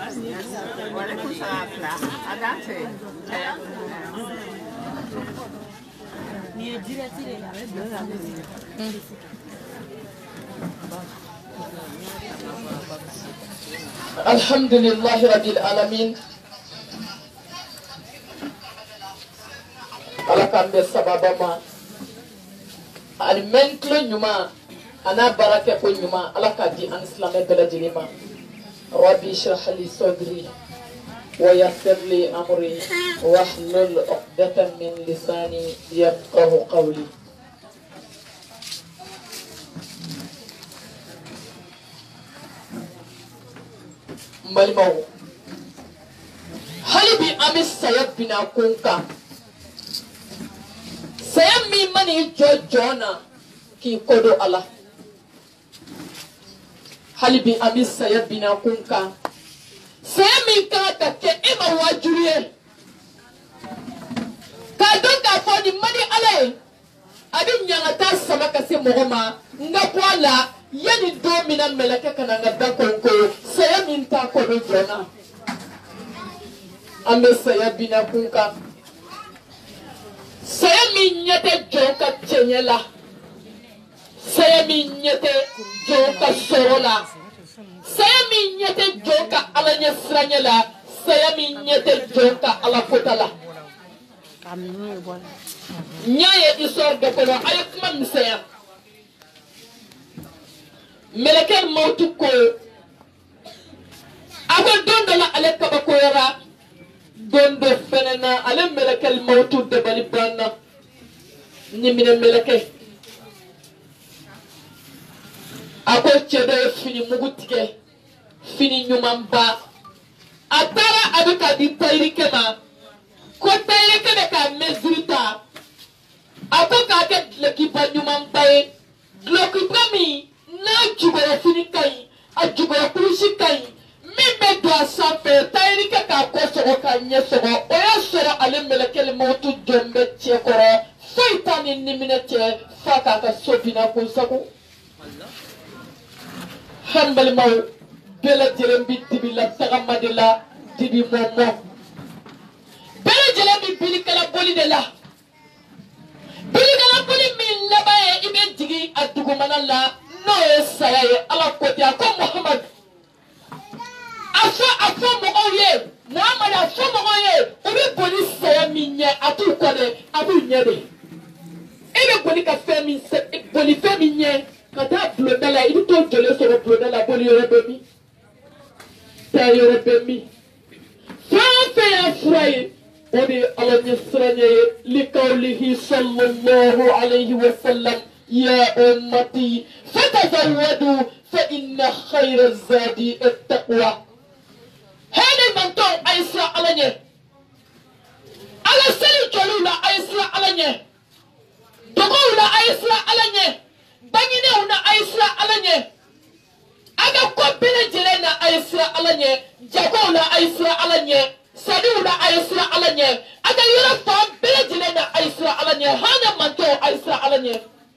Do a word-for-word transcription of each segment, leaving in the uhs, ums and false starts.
Alhamdulillah Rabbil Alamin. Alakambe sababama alimentlo nyuma ana baraka ko nyuma alakadi an islamé beladilima rabbi shrah li sadri wa yassir li amri wahlul 'uqdatan min lisani yafqahu qawli. Mbalimaw halibi amis sayab bina kunka sayam mi mani jojona ki kodo Allah halibi amis sayab bina kunka sayam mi kata ke ema wajuriye kado ka fodi mani Allah abin nyangata sama kase mogoma ngapwala yani domina meleke kana ngada konko sayam mi ta kodo jona ambe sayab bina kunka saya minyete joka chenyela saya minyete joka sorola saya minyete joka alanya sranyela saya minyete joka ala kotala nyaye isor de kono ayatma misaya meleken mautu ko abo dondola aleka bakoyara dondo fenena ale melekel mautu de balibana ni mine meleke ako chede fini mugutike fini nyumamba atara aduka di tairike ma ko tairike de ka mezurita ako ka ke lekipa nyumamba e glokipa mi na jugora fini kai a jugora kurushi kai mimbe do asafe tairike ka ko sogo ka nyesogo oya soro ale melekel mautu jombe chekoro faitani niminete faka ka sobina kunsaku hambal maw bela jerembi tibila tagamadela tibi momo bela jerembi bilikala boli de la bilikala boli min labaye ibe jigi adugumana la no esaye ala koti ko Muhammad afa afa mo oye Muhammad afa mo oye obi boli saya minye atu kode abu nyede ebe boli ka femi se boli femi nye kata blodala ibi to jole so blodala boli yore bemi ta yore bemi fa fa ya fray odi ala nisranye li qawlihi sallallahu alayhi wa sallam ya ummati fatazawwadu fa inna khayra az-zadi at-taqwa hene manto aisra alanye ala sali jolula aisra alanye dogoula aisra alanye bangine una aisra alanye aga kopile jelena aisra alanye jagoula aisra alanye sadula aisra alanye aga yura fam bile jelena aisra alanye hana manto aisra alanye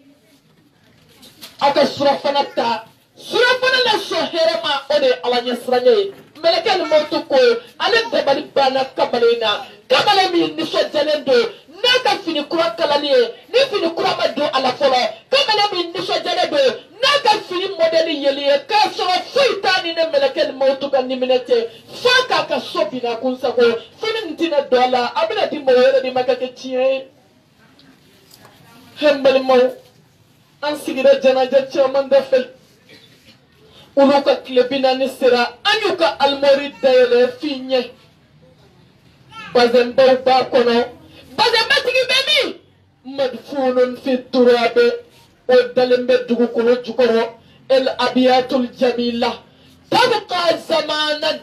aga surafanata surafana la soherema ode alanye sranye melekal motu ko ale dabali bana kabalena kabale mi niso jalendo naka fini kura kalaliye ni fini kura mado ala folo kabale mi niso jalendo naka fini modeli yeliye ka so fuitani ne melekal motu kan niminete faka ka sobina kunsako fini ntina dola abina di moyere di makake tie hembal mo ansigira janaja chairman dafe uluka klebina nisira anyuka almori dayele finye bazemba ba kono bazemba tigi bemi madfunun fi turabe ودلم بدقوكو جكرو الأبيات الجميلة تبقى زمانا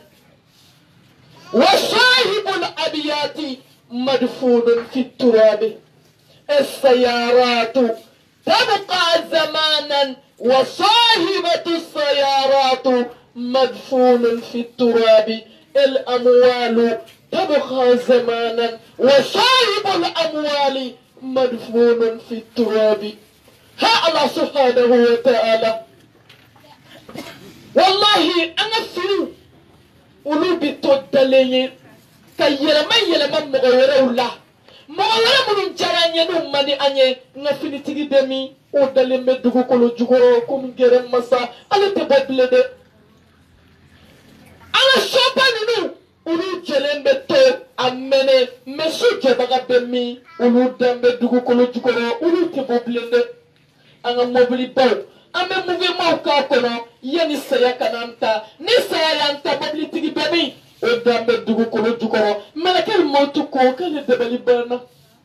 وصاحب الأبيات مدفون في التراب السيارات تبقى زمانا وصاحبة السيارات مدفون في التراب الأموال تبقى زمانا وصاحب الأموال مدفون في التراب ها الله سبحانه وتعالى والله أنا فيلم ولو bito dalaye ka yelema yelema mɔgɔ wɛrɛw la mɔgɔ wɛrɛ minnu diyara an ye n'u man di an ye n ka finitigi bɛ min o dalen bɛ dugukolo jukɔrɔ komi gɛrɛ masa ale tɛ bɔ bilen dɛ an ka soba ninnu olu jɛlen bɛ to a mɛnɛ mɛ so jɛbaga bɛ min olu dan bɛ dugukolo jukɔrɔ olu tɛ bɔ bilen dɛ an ka mɔbilibaw an bɛ muvimaw k'a kɔnɔ yanni saya kana an ta ni saya y'an ta mɔbilitigi bɛ min o dan bɛ dugukolo jukɔrɔ mɛlɛkɛ mɔtu ko k'ale dabali banna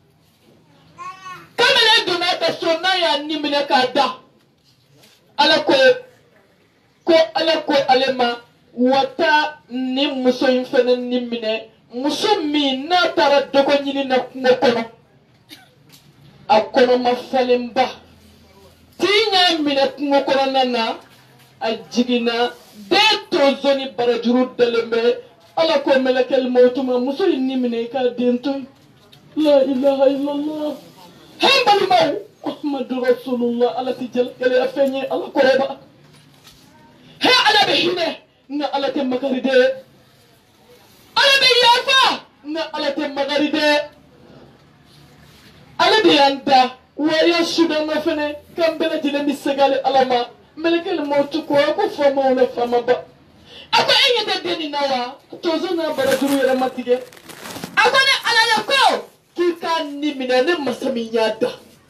kabini donna a ka so n'a y'a ni minɛ k'a da ala ko ko ala ko ale ma wata ni muso in fana ni minɛ muso min n'a taara dɔgɔ ɲini na kungo kɔnɔ a kɔnɔ ma falenba tin y'a minɛ kungo kɔnɔna na a jiginna den tonso ni barajuru dalen bɛ ala ko mɛlɛkɛ mɔtu ma muso in ni minɛ i k'a den to la ilaha illallah hen balimaw muhammadu rasulullah ala ti gɛlɛya fɛn ye ala kɔrɔba he ala bɛ hinɛ nka ala tɛ makari dɛ ala bɛ yafa nka ala tɛ makari dɛ ala de y'an da wa ya sudanna fɛnɛ k'an bɛɛ lajɛlen bɛ segin ala ma mɛlɛkɛ mɔtu ko a ko faamaw la faamaba a ko e ɲɛ tɛ den nin na wa tonso n'a barajuru yɛrɛ ma tigɛ a ko ne ala la ko k'i k'a ni minɛ ne masa min y'a da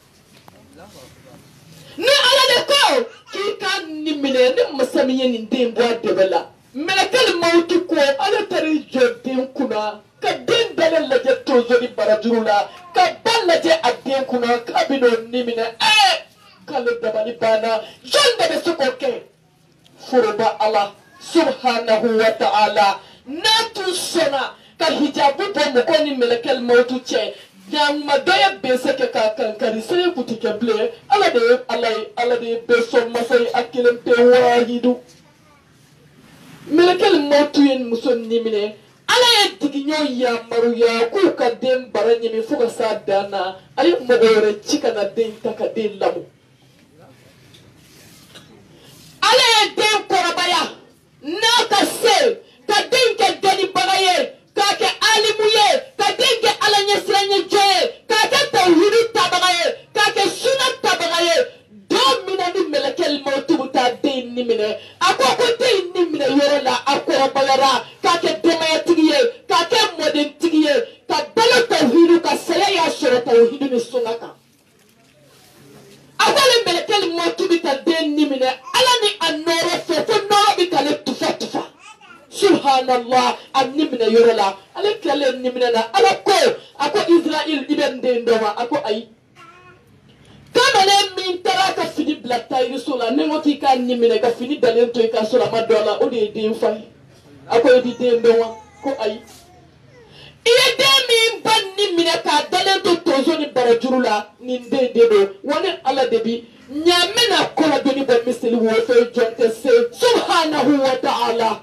ne ala de ko k'i k'a ni minɛ ne masa min ye nin den bɔ a dɛbɛ la mɛlɛkɛ mɔtu ko ale taara i jɔ den kunna ka den dalen lajɛ tonso ni barajuru la ka ba lajɛ a den kunna k'a bɛ n'o ni minɛ ɛɛ k'ale dabali banna jɔn de bɛ se k'o kɛ foroba ala subhanahu wa ta'ala n'a tun sɔnna ka hijabu bɔ mɔgɔ ni mɛlɛkɛ mɔtu cɛ ɲaŋuma dɔ ye bese kɛ k'a kankari seye kun tɛ kɛ bilen ala de ye ala ye ala de ye bɛɛ sɔn masa ye a kelen pe waahidu mɛlɛkɛ mɔtu ye muso ni minɛ ala ye digiɲɛw yamaruya k'u ka den bara ɲimi fo ka s'a dan na a ye mɔgɔ wɛrɛ ci ka na den ta ka den lamɔ ala ye den kɔrɔbaya n'a ka se ka den kɛ dɔnnibaga ye k'a kɛ alimu ye ka den kɛ ala ɲɛsiranyɛjɔ ye k'a kɛ tawhidi tabaga ye k'a kɛ suna tabaga ye don min na ni mɛlɛkɛ mɔtu bɛ taa den ni minɛ a ko ko den ni minɛ yɔrɔ la a kɔrɔbayara k'a kɛ denbayatigi ye k'a kɛ mɔdentigi ye ka balo tawhidi ka saya y'a sɔrɔ tawhidi ni suna kan a ko ale mɛlɛkɛ mɔtu bɛ taa den ni minɛ ala ni a nɔɔrɔ fɛ fo nɔɔrɔ bɛ k'ale tufa tufa subhanallah a ni minɛ yɔrɔ la ale tilalen ni minɛ na ala ko a ko israel i bɛ n den dɔn wa a ko ayi kamalen min taara ka fini bila tayiriso la ne ko k'i k'a ni minɛ ka fini dalen to i ka so la a ma dɔn a la o de ye den fa ye a ko i bɛ den dɔn wa ko ayi i ye den min ba ni minɛ k'a dalen to tonso ni barajuru la nin den de don wa ne ala de bi ɲaamɛ na kɔrɔdonni bɔ misiri wo fɛ jɔn tɛ se subhanahu wa ta'ala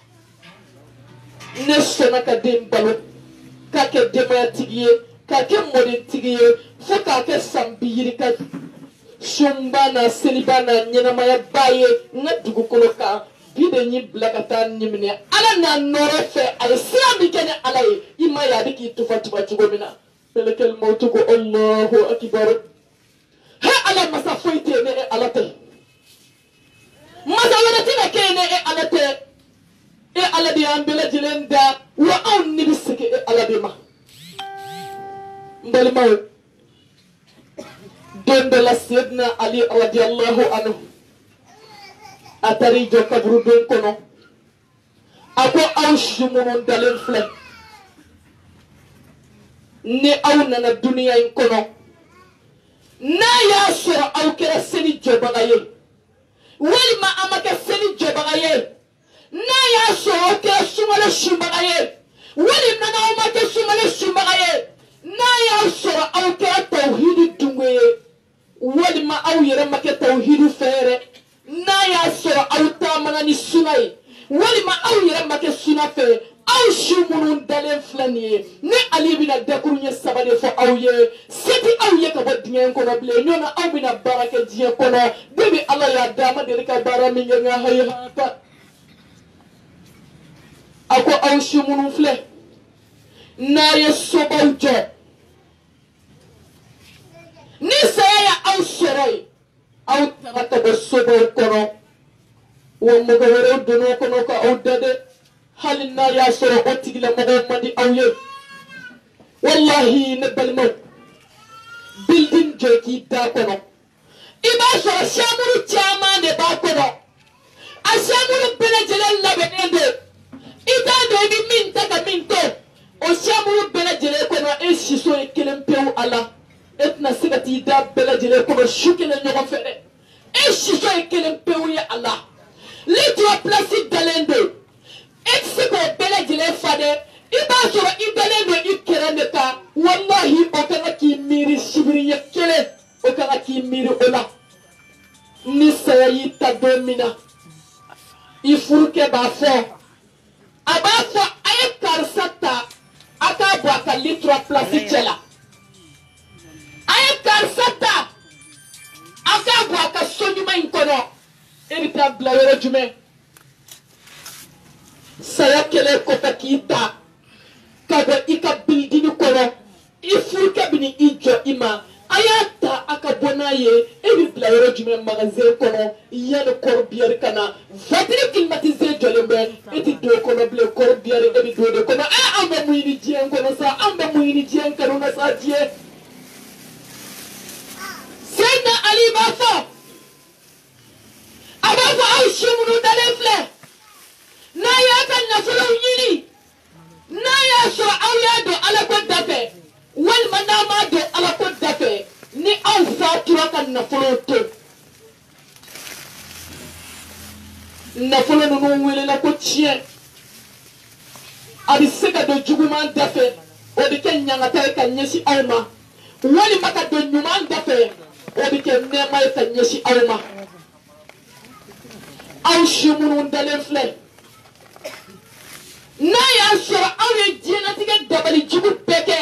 ne sɔnna ka den balo k'a kɛ denbayatigi ye k'a kɛ mɔdentigi ye fo k'a kɛ san bi yiri ka sunba na seliba na ɲɛnamaya ba ye n ka dugukolo kan bi de y'i bila ka taa ni minɛ ala n'a nɔɔrɔ fɛ a ye sira min kɛ ni ala ye i ma ye a bɛ k'i tufa tufa cogo min na mɛlɛkɛ mɔtu ko alahu akibaru he ala masa foyi tɛ ne e ala tɛ masa wɛrɛ tɛna kɛ ne e ala tɛ e ala de y'an bɛɛ lajɛlen da wa anw ni bɛ segin e ala de ma n balimaw don dɔ la seyidina ali radiyallahu anhu a taara i jɔ kaburudon kɔnɔ a ko aw si minnu dalen filɛ ni aw nana duniya in kɔnɔ n'a y'a sɔrɔ aw kɛra seli jɔbaga ye walima a ma kɛ seli jɔbaga ye n'a y'a sɔrɔ aw kɛra sunkalo sunbaga ye walima aw ma kɛ sunkalo sunbaga ye n'a y'a sɔrɔ aw kɛra tawhidi dungo ye walima aw yɛrɛ ma kɛ tawhidi fɛ yɛrɛ n'a y'a sɔrɔ aw taamana ni suna ye walima aw yɛrɛ ma kɛ suna fɛ aw si minnu dalen filɛ nin ye ni ali bɛna dakuru ɲɛ saba de fɔ aw ye se tɛ aw ye ka bɔ diɲɛ kɔnɔ bilen ɲɔna aw bɛna baara kɛ diɲɛ kɔnɔ debi ala y'a d'a ma deli ka baara min kɛ nka hayi hata a ko aw aw si minnu filɛ n'a ye sobaw jɔ ni saya ya aw sɔrɔ yen aw taara ka bɔ sobaw kɔnɔ wa mɔgɔ wɛrɛw donn'o kɔnɔ ka aw da dɛ hali n'a y'a sɔrɔ o tigilamɔgɔw man di aw ye wallahi ne balimaw building jɔ k'i da kɔnɔ i b'a sɔrɔ samuru caman de b'a kɔnɔ a samuru bɛɛ lajɛlen labɛnnen don i t'a dɔn i bɛ min ta ka min to o samuru bɛɛ lajɛlen kɔnɔ e siso ye kelen pewu a la e tɛna se ka t'i da bɛɛ lajɛlen kɔnɔ su kelen ɲɔgɔn fɛ dɛ e siso ye kelen pewu ye a la litre place dalen don e tɛ se k'o bɛɛ lajɛlen fa dɛ i b'a sɔrɔ i dalen don i kɛrɛ de kan wallahi o kan ka k'i miiri sibiri ɲɛ kelen o kan ka k'i miiri o la ni saya y'i ta don min na i furukɛ b'a fɔ a b'a fɔ a ye karisa ta a k'a bɔ a ka litre place cɛ la a ye karisa ta a k'a bɔ a ka so ɲuman in kɔnɔ e bɛ taa bila yɔrɔ jumɛn saya kɛlɛ kɔfɛ k'i ta ka bɔ i ka bilidini kɔnɔ i furukɛ bɛ ni i jɔ i ma a y'a ta a ka bɔ n'a ye e bɛ bila yɔrɔ jumɛn magasin kɔnɔ yanni kɔrɔbiyɛri ka na voiture climatisée jɔlen bɛ e tɛ don o kɔnɔ bilen kɔrɔbiyɛri e bɛ don o de kɔnɔ ɛ an bɛ mun ɲini diɲɛ in kɔnɔ sa an bɛ mun ɲini diɲɛ in kanu na sa diɲɛ Seydina Ali b'a fɔ a b'a fɔ aw si minnu dalen filɛ n'a y'a ka nafolow ɲini n'a y'a sɔrɔ aw y'a don Ala ko da fɛ walima n'a m'a don Ala ko da fɛ ni aw fatura ka nafolo to nafolo ninnu welela ko tiɲɛ a bɛ se ka don juguman da fɛ o bɛ kɛ ɲangata ye ka ɲɛsin aw ma walima ka don ɲuman da fɛ o bɛ kɛ nɛɛma ye ka ɲɛsin aw ma aw si minnu dalen filɛ n'a y'a sɔrɔ aw ye diɲɛlatigɛ dabali jugu bɛɛ kɛ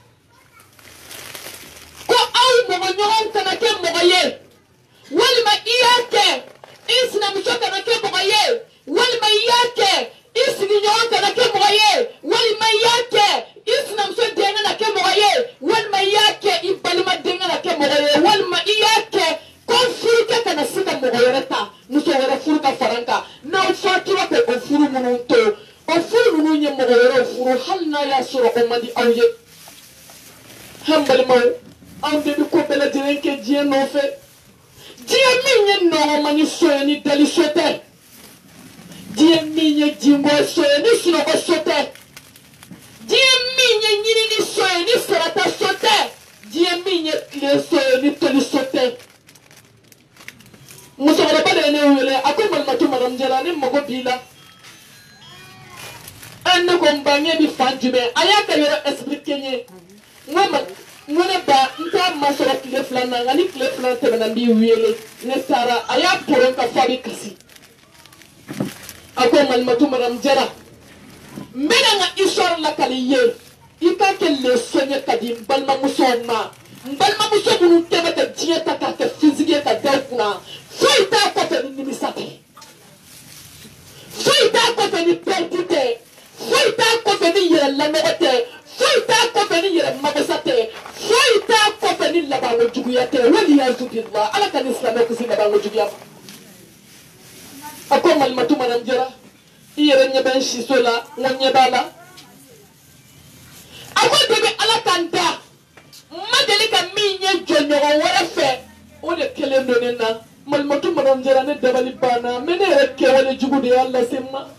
ko aw mɔgɔ ɲɔgɔn kana kɛ mɔgɔ ye walima i y'a kɛ i sinamuso kana kɛ mɔgɔ ye walima i y'a kɛ i sigiɲɔgɔn kana kɛ mɔgɔ ye walima i y'a kɛ i sinamuso den kana kɛ mɔgɔ ye walima i y'a kɛ i balimaden kana kɛ mɔgɔ ye walima i y'a kɛ ko furukɛ kana se ka mɔgɔ wɛrɛ ta muso wɛrɛ furu ka fara n kan n'aw fatura k'o o furu minnu to o furu ninnu ye mɔgɔ wɛrɛw furu hali n'a y'a sɔrɔ o man di aw ye an balimaw anw de bɛ ko bɛɛ lajɛlen kɛ diɲɛ nɔfɛ diɲɛ min ye nɔgɔma ni so ye ni dali so tɛ diɲɛ min ye jinbɔ so ye ni sunɔgɔ so tɛ diɲɛ min ye ɲinini so ye ni sarata so tɛ diɲɛ min ye tile so ye ni toli so tɛ musokɔrɔba de ye ne wele a ko malimatu madamu jara ne mago b'i la an ne ko n ba ɲɛ bɛ fan jumɛn a y'a ka yɔrɔ expliquer n ye n ko ma n ko ne ba n t'a ma sɔrɔ tile fila na nka ni tile fila tɛmɛna n b'i wele ne taara a y'a pɔrɔn ka fɔ a bɛ kasi a ko malimatu madamu jara n bɛna n ka histoire lakali i ye i k'a kɛ leçon ye ka di n balimamusow ma n balimamuso minnu kɛmɛ ka diɲɛ ta k'a kɛ physique ye ka da u kunna foyi t'a kɔfɛ ni nimisa tɛ foyi t'a kɔfɛ ni pɛriti tɛ foyi t'a kɔfɛ ni yɛrɛ lanɔgɔ tɛ foyi t'a kɔfɛ ni yɛrɛ magosa tɛ foyi t'a kɔfɛ ni labanko juguya tɛ waliyazu billah ala ka ni silamɛ kisi labanko juguya ma a ko malimatu madamu jara i yɛrɛ ɲɛ bɛ n siso la n ko ɲɛ b'a la a ko debi ala ka n da n ma deli ka min ye jɔɲɔgɔn wɛrɛ fɛ o de kelen don ne na malimatu madamu jara ne dabali banna mɛ ne yɛrɛ kɛwale jugu de y'a lase n ma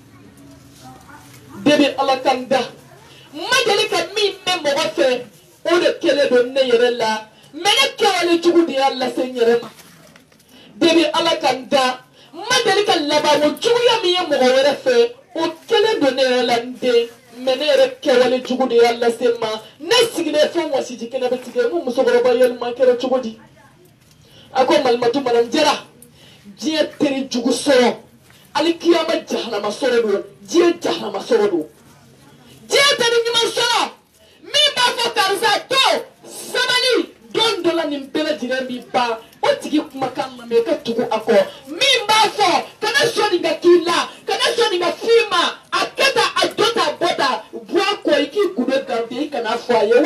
debi ala ka n da n ma deli ka min mɛn mɔgɔ fɛ o de kelen don ne yɛrɛ la mɛ ne kɛwale jugu de y'a lase n yɛrɛ ma debi ala ka n da n ma deli ka labanko juguya min ye mɔgɔ wɛrɛ fɛ o kelen don ne yɛrɛ la n den mɛ ne yɛrɛ kɛwale jugu de y'a lase n ma ne sigilen fɛn wasiji kɛnɛ bɛ tigɛ n ko musokɔrɔba yɛlɛma kɛra cogo di a ko malimatu madamu jara diɲɛ teri jugu sɔrɔ ali kiyama jahanama sɔrɔ don diɲɛ jahanama sɔrɔ don diɲɛ teri ɲuman sɔrɔ min b'a fɔ karisa to sabali don dɔ la nin bɛɛ lajɛlen b'i ban o tigi kumakan lamɛn i ka tugu a kɔ min b'a fɔ kana sɔn nin ka k'i la kana sɔn nin ka f'i ma a kɛ tan a don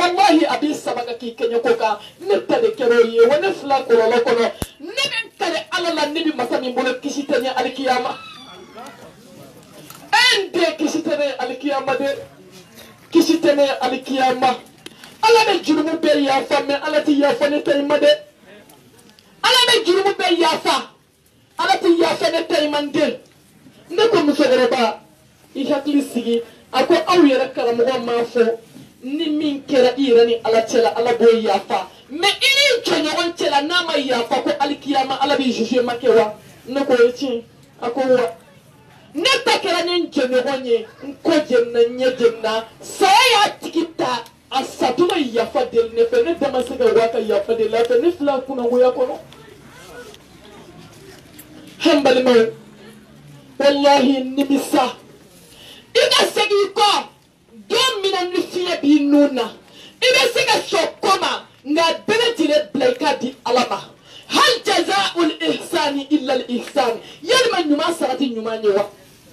wallahi abi sabaka ki kenya koka ne tade kero ye wona fla ko lo ko no ne ben tade ala la ne bi masami bolo kisitanya alkiyama ende kisitene alkiyama de kisitene alkiyama ala be jurumu be ya fa me ala ti ya fa ne tay made ala be jurumu be ya fa ala ti ya fa ne tay mande ne ko musogere ba i hakli sigi ako aw yere karamo ma fo ni min kera irani ala tela ala boy ya fa me ini tonyo on tela na ma ya fa ko alkiyama ala bi juge makewa ne ko yiti ako wa ne takera ne tonyo onye ko jenna nye jenna saya tikita asatuna ya fa del ne fe ne damasega waka ya fa del la fe ne fla kuna ngoya kono hambali ma wallahi nimisa ida segi ko don mina nufiye bi nuna ibe sega sokoma nga benetile blaika di alama hal jazaa'ul ihsani illa al ihsan yalma nyuma sarati nyuma nyewa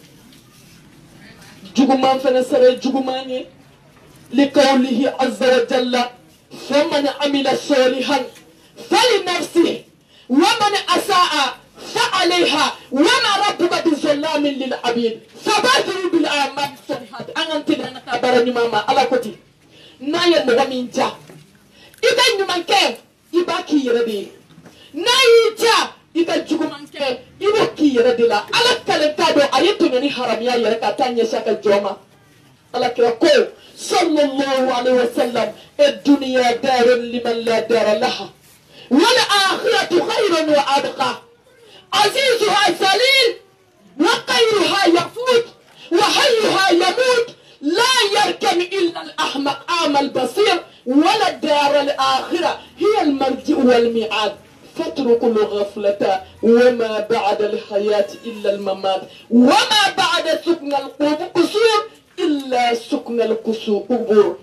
juguman fana sare jugumanye liqawlihi azza wa jalla faman amila salihan falinafsihi waman asaa فعليها وما ربك بظلام للعبيد فبادروا بالاعمال الصالحات ان تدنا كبرني ماما على كوتي نايا مغامين جا اذا نمانكه يباكي يردي نايجا اذا جومانكه يباكي يردي لا على كلمتادو ايتو ني حراميا يركا تانيا شاكا جوما على كركو صلى الله عليه وسلم الدنيا دار لمن لا دار لها والاخره خير وابقى عزيزها ذليل وقيرها يفوت وحيها يموت لا يركن إلا الأحمق أعمى البصير ولا الدار الآخرة هي المرجع والميعاد فاتركوا الغفلة وما بعد الحياة إلا الممات وما بعد سكن القصور إلا سكن القبور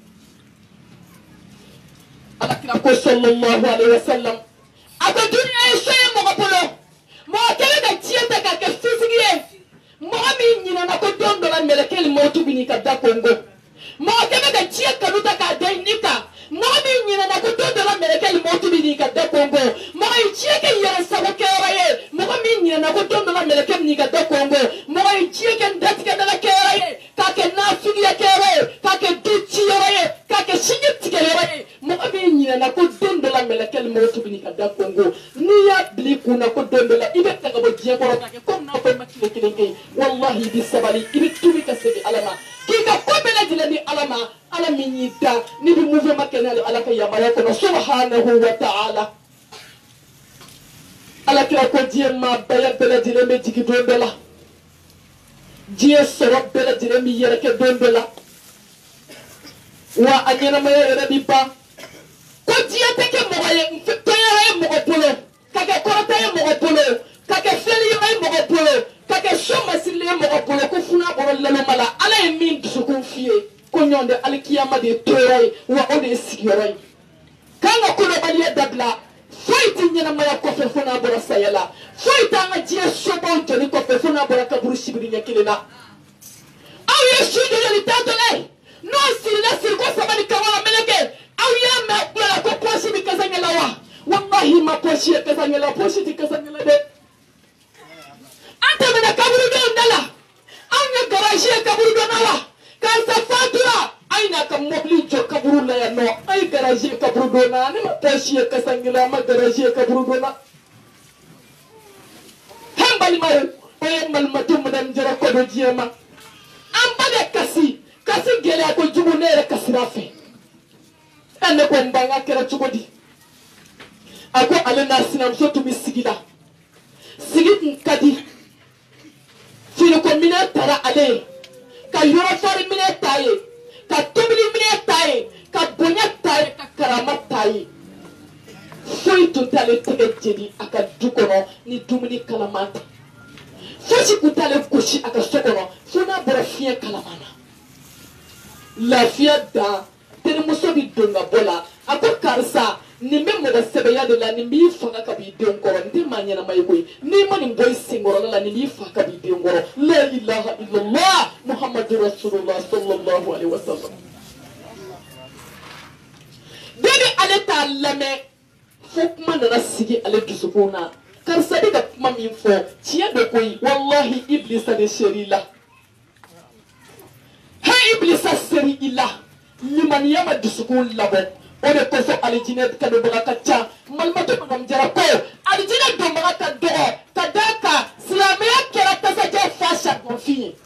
صلى الله عليه وسلم أبو الدنيا شيء مغفلة mo kele da tieta ka ke fisigie mo mi nyina na ko dondo la melekeli motu bini ka da kongo mo kele da tieta luta ka dai nika mo mi nyina na ko dondo la melekeli motu bini ka da kongo mo i tieke yere sa ko keraye mo mi nyina na ko dondo la melekeli ni ka da kongo mo i tieke ndatike da la keraye ka ke na figie keraye ka ke duchi yeraye ka ke shigit keraye mo mi nyina na ko dondo la melekeli motu bini ka da kongo ni ya bli kuna ko dondo la ibe taga bo je ko ka ko na ko makile kilenke wallahi bi sabali ibe tubi ka sebe alama ki ka ko bela dile ni alama ala minyita ni bi muve makenale ala ka yamara ko subhanahu wa ta'ala ala kira ko je ma baya bela dile me jigi dondo la je soro bela dile mi yere ke dondo la wa anyana ma yere bi ba ko je teke mo waye to yere mo ko polo kake korota ye mogo polo kake feli ye mogo polo kake shoma sile ye mogo polo ko funa boro lelo mala ala ye min dusukun fiye ko nyonde alkiyama de toray wa o de sigiray kanga kono baliye dabla foyti nyina maya ko fe funa boro sayela foyta nga jiye sobo joni ko fe funa boro kaburu shibiri nyakilina aw ye shudo ye tatole no sirila sir ko sabani kawala meleke aw ye ma kula ko posi bi kazangela wa wallahi ma poshi ya kasanya la poshi ti kasanya la de anta mena kaburu do ndala anya garage ya kaburu do nala kan sa fatura aina kam mobli jo kaburu la ya no ay garage ya kaburu do na ne ma poshi ya kasanya la ma garage ya kaburu do na hambali ma o mal matum dan jara ko do jema am bale kasi kasi gele ko jubu ne re kasirafe ande ko mbanga kera chugodi ako ale na sinamso tumi sigida sigid kadi fili ko mine tara ale ka yoro fari mine taye ka tobili mine taye ka bonya taye ka karama taye foyi tuntale tege jeli aka dukono ni dumuni kalamata fosi kuntale gosi aka sokono fona bora fiye kalamana lafiya da tene muso bi donga bola ako karsa ni memo da sebeya de la ni mi fanga ka bi de ngoro ndi manyana mai koy ni mani boy singoro la ni mi fanga bi de ngoro la ilaha illallah muhammadur rasulullah sallallahu alaihi wasallam Dede ale ta lame fo kuma nana sigi ale dusukun na karisa de ka kuma min fɔ tiɲɛ do koyi wallahi iblisa de seri la he iblisa seri i la limaniya ma dusukun labɔ o de kosɔn alijinɛ kanubaga ka ca malimatu madam jara ko alijinɛ donbaga ka dɔgɔ ka d'a kan silamɛya kɛra kasajɛ fa saribɔnfin ye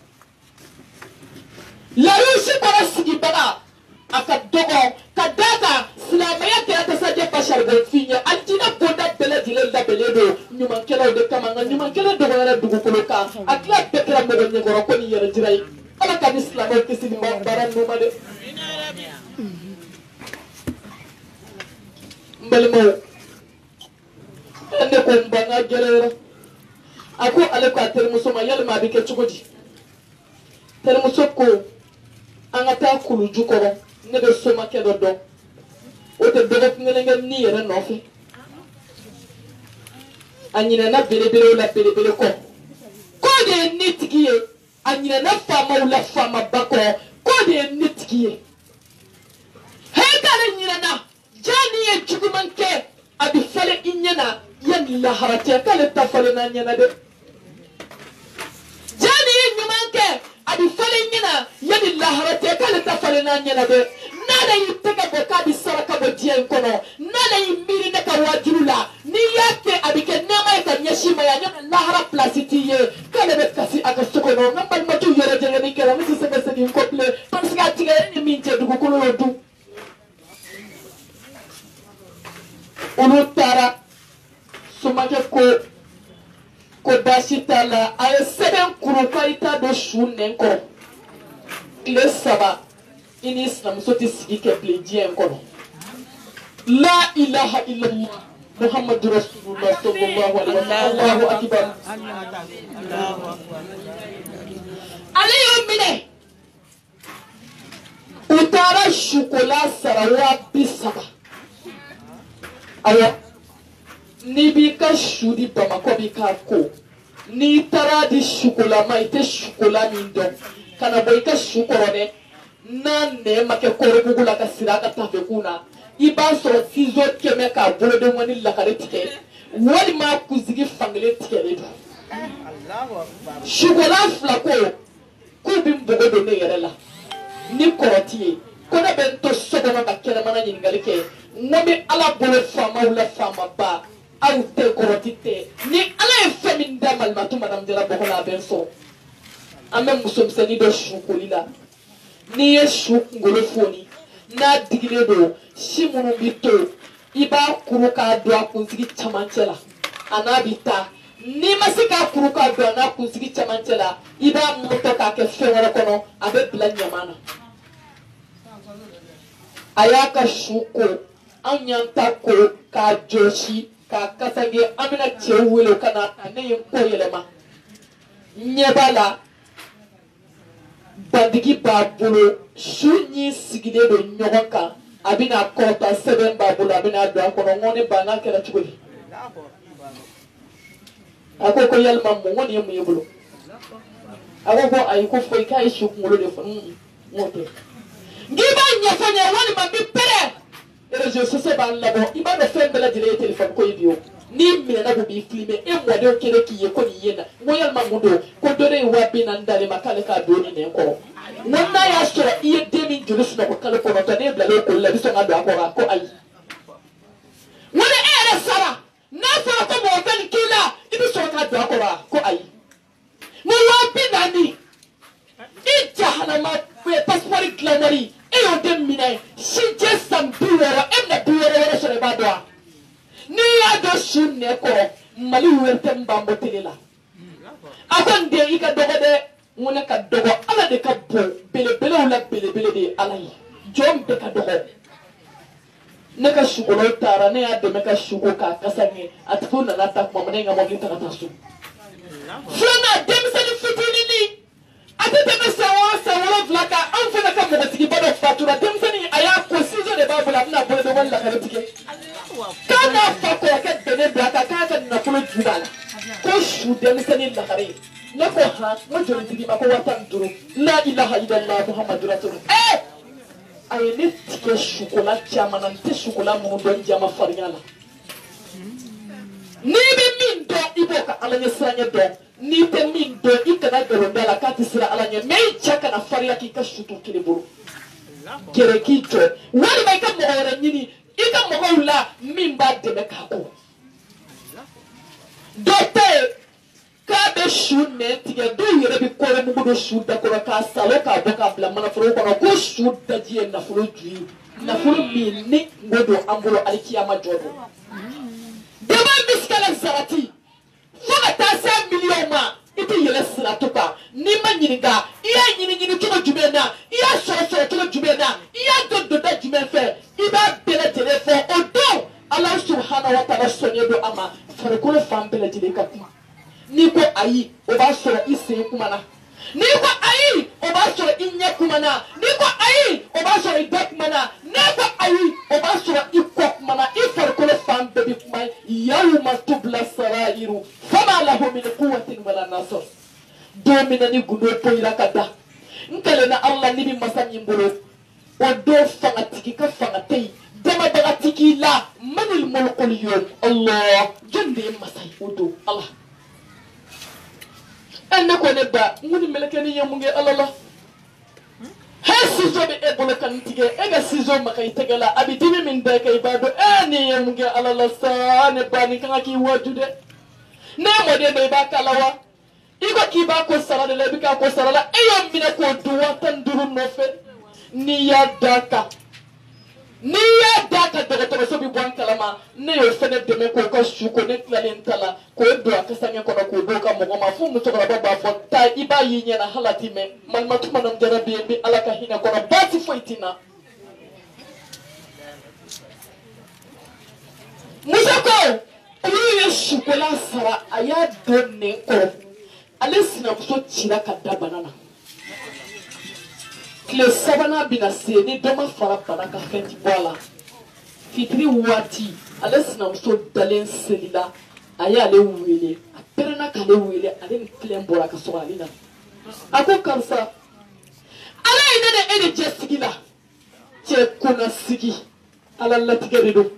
larusi kɔrɔ sigibaga a ka dɔgɔ ka d'a kan silamɛya kɛra kasajɛ fa saribɔnfin ye alijinɛ bonda bɛɛ lajɛlen labɛnnen don ɲumankɛlaw de kama nka ɲumankɛla dɔgɔyara dugukolo kan a tila bɛɛ kɛra mɔgɔ ɲɛkɔrɔ ko ni yɛrɛ jira ye ala ka ni silamɛw kisi ni baara ninnu ma dɛ n balimaw ne ko n ba n ka gɛlɛyara a ko ale ko a terimuso ma yalima a bɛ kɛ cogo di terimuso ko an ka taa kuluju kɔrɔ ne bɛ somakɛ dɔ dɔn o tɛ dɔgɔkun kelen kɛ ni yɛrɛ nɔfɛ a ɲinɛna belebelew la belebele kɔ k'o de ye ne tigi ye a ɲinɛna faamaw la faamaba kɔ k'o de ye ne tigi ye hee k'ale ɲinɛna jaa ni ye juguman kɛ a bɛ falen i ɲɛna yanni lahara cɛ k'ale ta falen n'a ɲɛna dɛ jaa ni ye ɲuman kɛ a bɛ falen i ɲɛna yanni lahara cɛ k'ale ta falen n'a ɲɛna dɛ n'ale y'i tɛgɛ bɔ k'a bɛ saraka bɔ diɲɛ in kɔnɔ n'ale y'i miiri ne ka wajibi la n'i y'a kɛ a bɛ kɛ nɛɛma ye ka ɲɛsin ma yan ɲɔgɔn lahara pilasi t'i ye k'ale bɛ kasi a ka so kɔnɔ n ka balimatu yɛrɛ jɛngɛnni kɛra ne tɛ se ka segin kɔ bilen parce que a tigɛra ni min cɛ dugukolo y'o dun olu taara somakɛ ko ko baasi t'a la a ye sɛbɛn kuru k'a i t'a dɔn su nɛn kɔrɔ tile saba i ni sinamuso tɛ sigi kɛ bilen diɲɛ in kɔnɔ la ilaha illallah muhammadu rasulullah sallallahu alaihi wa sallam allahu akbar ale y'o minɛ u taara sukola sara waa bi saba awɔ n'i b'i ka su di bamakɔ b'i k'a ko n'i taara di sukola ma i tɛ sukola min dɔn ka na bɔ i ka su kɔrɔ dɛ n'a nɛn ma kɛ kɔrɔbugu la ka siri a ka tafekun na i b'a sɔrɔ sizo kɛmɛ k'a bolodenŋɔni lakare tigɛ walima kunsigi fankelen tigɛlen don sukola fila ko k'u bɛ npogo don ne yɛrɛ la ni kɔrɔ t'i ye ko ne bɛ n to so kɔnɔ ka kɛnɛmana ɲininkali kɛ n ko bɛ ala bolo faamaw la faamaba aw tɛ kɔrɔti tɛ ni ala ye fɛn min da malimatu madam jara bɔgɔ la a bɛ n sɔrɔ an bɛ musomisɛnnin dɔ su koli la n'i ye su kunkolo foni n'a digilen don si minnu bɛ to i b'a kuru k'a don a kunsigi cɛmancɛ la a n'a bɛ taa n'i ma se k'a kuru k'a don a n'a kunsigi cɛmancɛ la i b'a mɔtɔ k'a kɛ fɛn wɛrɛ kɔnɔ a bɛ bila ɲaman na a y'a ka su ko an y'an ta ko k'a jɔsi k'a kasange an bɛna cɛw wele ka na ta ne ye n ko yɛlɛma ɲɛ b'a la bandigi b'a bolo su ɲi sigilen don ɲɔgɔn kan a bɛna kɔrɔta sɛbɛn b'a bolo a bɛna don a kɔnɔ n ko ne ba n'a kɛra cogo di a ko ko yalima mun ko nin ye mun ye bolo a ko ko ayi ko foyi k'a ye su kunkolo de fɔ n ko tɛ n'i b'a ɲɛfɔ n ye walima n bɛ pɛrɛ réseaux sociaux b'an labɔ i b'a dɔn fɛn bɛɛ lajɛlen ye téléphone ko ye bi o n'i minɛna ko b'i filmer e mɔdenw kelen k'i ye ko nin ye na n ko yalima mun don ko dɔ de ye waa bi naani d'ale ma k'ale k'a don nin nɛn kɔrɔ n ko n'a y'a sɔrɔ i ye den min joli sunɔgɔ kalo kɔnɔntɔn n'e bilalen koli la i bɛ sɔn ka don a kɔrɔ a ko ayi n ko ni e yɛrɛ sara n'a fɔra ko mɔgɔ bɛ nin k'i la i bɛ sɔn ka don a kɔrɔ a ko ayi n ko waa bi naani i jahanama passeport dilan wari e y'o den minɛ si jɛ san bi wɔɔrɔ e bɛna bi wɔɔrɔ wɛrɛ sɔrɔ i b'a dɔn wa n'i y'a dɔn su nɛ kɔrɔ mali wɛrɛ tɛ n ban bɔ tele la a ko n den i ka dɔgɔ dɛ n ko ne ka dɔgɔ ala de ka bon belebelew la belebele de ye ala ye jɔn bɛɛ ka dɔgɔ ne ka sukolow taara ne y'a dɛmɛ ka suko k'a kasa ɲɛ a tigiw nana ta tuma min ne ka mɔbili ta ka taa so filanan denmisɛnnin fitinin a tɛ tɛmɛ san wɔɔrɔ san wolonwula kan anw fana ka mɔgɔtigiba dɔ fatura denmisɛnnin a y'a ko ciseau de b'a bolo a bɛna bolodenŋɔni lakare tigɛ k'a n'a fa kɔrɔkɛ bɛnnen don a kan k'a ka nafolo ju b'a la ko su denmisɛnnin lakare ne ko han n ko jolitigi ma ko waa tan ni duuru la ilaha illallah muhammadu rasulullah eh aye ne tigɛ chocolat caman na n tɛ chocolat minnu dɔn jama farinya la n'i bɛ min dɔn i b'o ka ala ɲɛ siranɲɛ dɔn n'i tɛ min dɔn i kana nkalon da la k'a tɛ siran ala ɲɛ mais i cɛ kana farinya k'i ka sutu kelen bolo gɛrɛ k'i jɔ walima i ka mɔgɔ wɛrɛ ɲini i ka mɔgɔw la min b'a dɛmɛ k'a ko dɔ tɛ yen k'a bɛ su nɛn tigɛ dɔw yɛrɛ bɛ kɔrɔ mugu don su da kɔrɔ k'a salo k'a bɔ k'a bila manaforo kɔnɔ ko su daji ye nafolo ju ye nafolo min ni ngo don an bolo alikiyama jɔ don dama misikala zarati fo ka taa se miliyɔn ma i tɛ yɛlɛ siratu kan n'i ma ɲininka i y'a ɲini ɲini cogo jumɛn na i y'a sɔrɔ sɔrɔ cogo jumɛn na i y'a dɔn donda jumɛn fɛ i b'a bɛɛ lajɛlen fɔ o don ala subahana wa taala sɔnnen don a ma farikolo fan bɛɛ lajɛlen ka kuma n'i ko ayi o b'a sɔrɔ i sen kumana n'i ko ayi o b'a sɔrɔ i ɲɛ kumana n'i ko ayi o b'a sɔrɔ i da kumana n'i ko ayi o b'a sɔrɔ i kɔ kumana i farikolo fan bɛɛ bɛ kuma yawma tubla sarairu fama lahu min quwwatin wala nasr don min na ni gundo poyira ka da n kɛlen na ala ni bɛ masa min bolo o don fangatigi ka fanga tɛ yen dɛmɛbagatigi la manil mulkul yawm Allah jɔn de ye masa ye o don ala ne ko ne ba nguni meleke ni yemunge alala he sizo be e bolo kan tige e ga sizo maka itege la abi dimi min de kay ba do e ni yemunge alala sa ne ba ni kan ki wajude ne mo de be ba kalawa iko ki ba ko sara de le bi ka ko sara la e yom mine ko duwa tan duru no fe ni ya daka ni ya daka daga to so bi bon kalama ne yo fene de me ko ka su ko ne klalen tala ko do akasanya ko ko do ka mo ma fu mu to ba ba fo ta iba yi nyana halati me man matuma nam jara bi bi ala ka hina ko ba ti foitina musa ko uri ye su ko la sara aya do ne ko ale sina so chira ka da banana le sabana bina se ni doma fara bana ka fenti bola fitri wati ale sinamuso dalen selila aya ale wele a perena ka ale wele ale ni clem bora ka so alina ako kamsa ala ina ne ene jesigila che kuna sigi ala latige do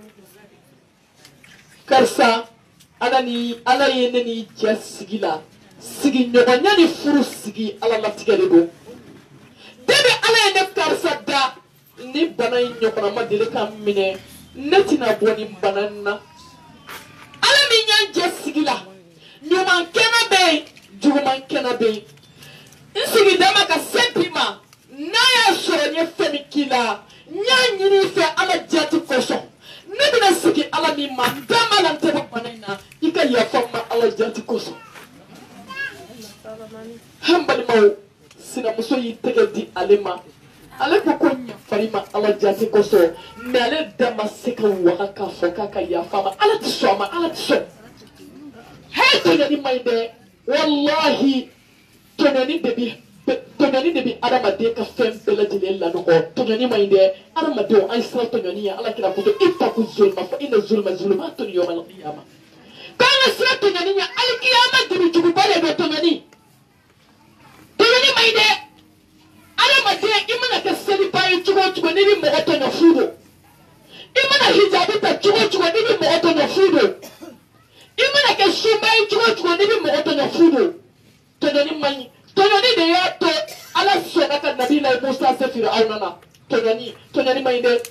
karsa ala ni ala yene ni jesigila sigi nyobonya ni furu sigi ala latige do debe ala ne karsa da ni bana nyokona ma dele ka mine netina boni banana ala mi nyan jesigila nyuma kena be juma kena be nsigi dama ka sentima na ya soro nye femikila nya nyini fe ala jati koso ne bina sigi ala mi ma dama lan tebe banana ika ya fama ala jati koso hambali mau sina muso yi tege di alema ale ko ko nya farima ala jati koso mais ale dama seka waka ka fo ka ka ya fama ala tsoma ala tso hay to ni maide wallahi to ni debi to ni debi adama de ka fem bela jile la no to ni maide adama de ay sa to ni ya ala kila ko to ittaku zulma fa inna zulma zulmatun yawm al qiyamah kana sira to ni ya al qiyamah debi jubu bale do to ni toni maide ala mate imana ka seli pai chugo chugo ni bi mo to na fudo imana hijabi ta chugo chugo ni bi mo to na fudo imana ka shumai chugo chugo ni bi mo to na fudo toni mai toni de ya to ala so na ka nabi la Musa se Fir'auna na toni toni maide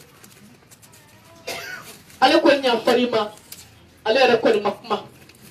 ale ko nya farima ale ra ko ni makma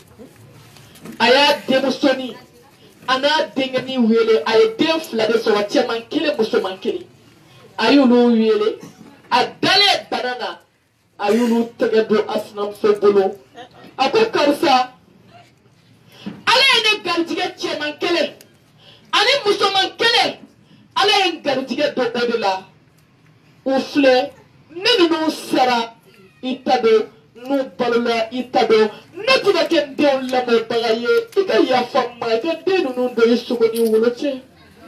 aya demusoni ana dengani wele ay den flade so watia man kele muso man kele ayulu wele adale banana ayulu tegedo asnam so bolo ako karsa ale ne gardige che man kele ani muso man kele ale en gardige do odela ufle nenu sara itado no balula itado nati na ken don la mo bagaye ika ya famma ka denu no do yisugo ni woloche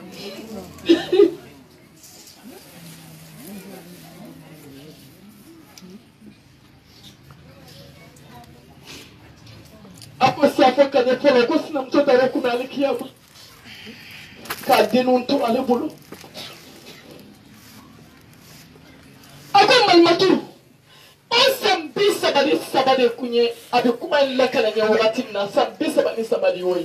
apo safo ka de polo ko sinam to da ko na likiyama ka denu to ale bolo sama de kunye abe kuma lakala nya wakati na sabbe sabani sabali woy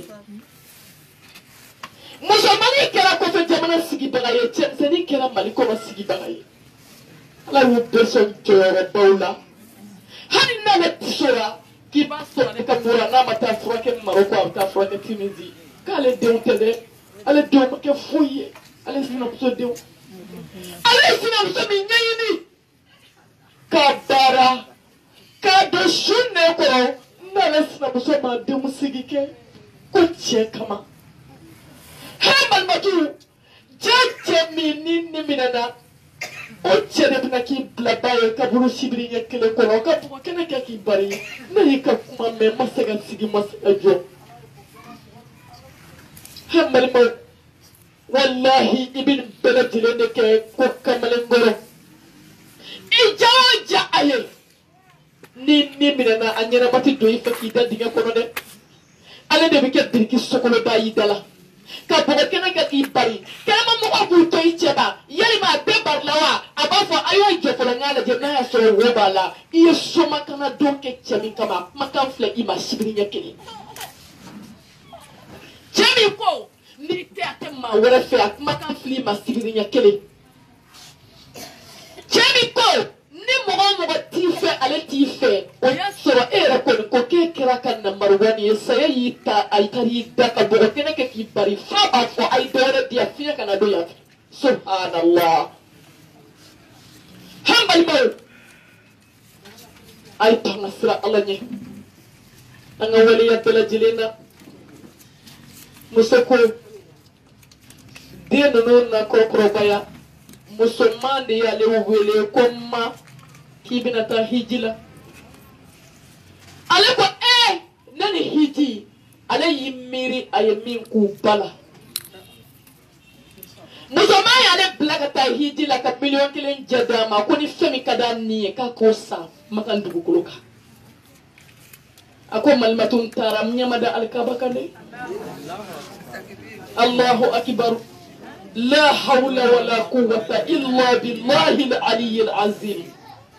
musamani kera ko fe jamana sigi bagaye seni kera mali ko sigi bagaye ala wu person joro bawla hani na le tsora ki ba so ne ka mura na mata fura ke maroko ta fura ke tunisie kale de utede ale de ma ke fuye ale sina so de ale sina so mi nyini ka bara ka do shune ko na le sina so ma de musigi ke ko che kama Hambal matu jaje mini ni minana o chere bina ki blabaye ka buru sibiri nyekele ko ka buko kena ka ki bari na yika kuma me masaga sigi masaga jo hambal ma wallahi ibn beladile ne ke ko kamale ngoro ijaja aye ni ni minana anyana mati do ifaki da diga ko no de ale de biket dirki sokolo bayi dala ka bogo kena ka ki bari kema mo ko bu to icheba yeli ma be bar lawa abafo ayo je fo ngala je na so wo bala iye soma kana donke chemi kama makan fle ima sibiri nyekeli chemi ko ni te atema wala fe ak makan fle ima sibiri nyekeli chemi ko ni mo mo ti fe ale ti fe o ya soro era ko ko ke kira kan number one yesaya yita ay tari da ka bogo kena ke ki bari fa ba fo ay dore dia fiya kana do ya subhanallah hambal mo ay tanga sira Allah nye anga wali ya tala jilena musako dia no na ko krobaya musomande ya le wele komma kibinata hijila ale ko eh nani hiji ale yimiri ayemin ku bala musoma ya ale blagata hijila ka million kilen jadama ko ni femi kada ni ka ko sa makan dugu koloka ako malmatun taram nyamada alkabakane Allahu akbar la hawla wala quwwata illa billahi al-ali al-azim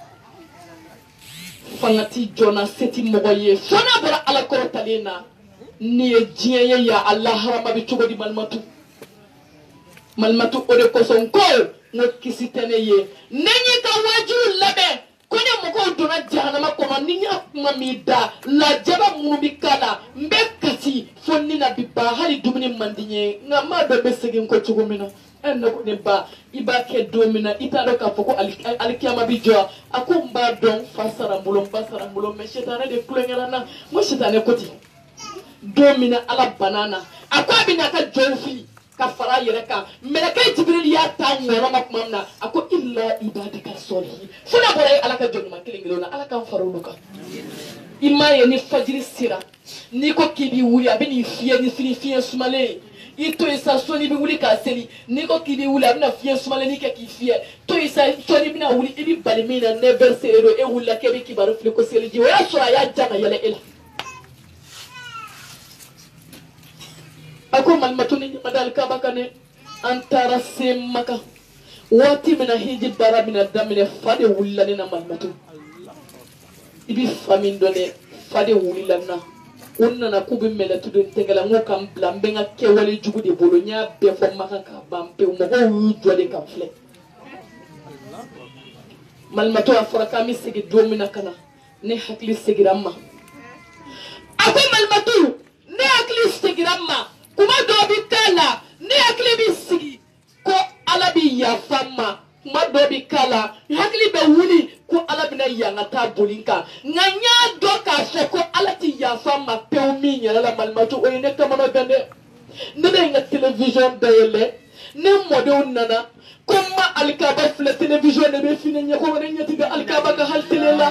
fangati jona seti mogoye fona bara ala korotalena ni jiye ya Allah harama bi tugodi malmatu malmatu ode ko son ko no kisitene ye nenyi ka waju labe konya moko dona jahannama ko ni nya mamida la jaba munu bi kala mbe kasi fonni na biba hali dumini mandinye ngama do be segin ko tugomina enda ko ne ba iba ke domina ita do ka foko alkiyama bi jo akumba don fasara mulom fasara mulom me shetane de klengela na mo shetane koti domina ala banana akwa bina ka jonfi ka fara yere ka melaka jibril ya ta ngoro makmamna ako illa ibadika solihin funa bore ala ka jonuma kilingelo na ala ka farunuka imaye ni fajiri sira ni ko kibi wuri abini fiye ni fini fiye sumale ito isa soni bi wuli ka seli niko kibi wuli abina fiye sumale ni ke ki fiye to isa soni bina wuli ibi balimina never sero e wula kebi kibaru fili ko seli ji wala so ya jama yele ila ako malmatuni madal kabakane antara semaka wati mina hiji bara mina damine fade wulani na malmatu ibi famindone fade wulilana unna na kubi mele tudu tegala ngoka mblambenga kewali jugu de bolonya be fo maka ka bampe mo ho jode ka fle malmatu afraka mi sigi domina kana ne hakli sigiramma ako malmatu ne hakli sigiramma kuma do bi kala ne hakli bi sigi ko ala bi ya fama kuma do bi kala hakli be wuli ko ala bina yanga ta bolinka nganya do ka se ko ala ti ya fama pewmi nyala la malmatu o ne kamano gande ne nga television dayele ne modo nana kuma alkaba fle television ne be fini nyako wona nyati be alkaba ka hal telela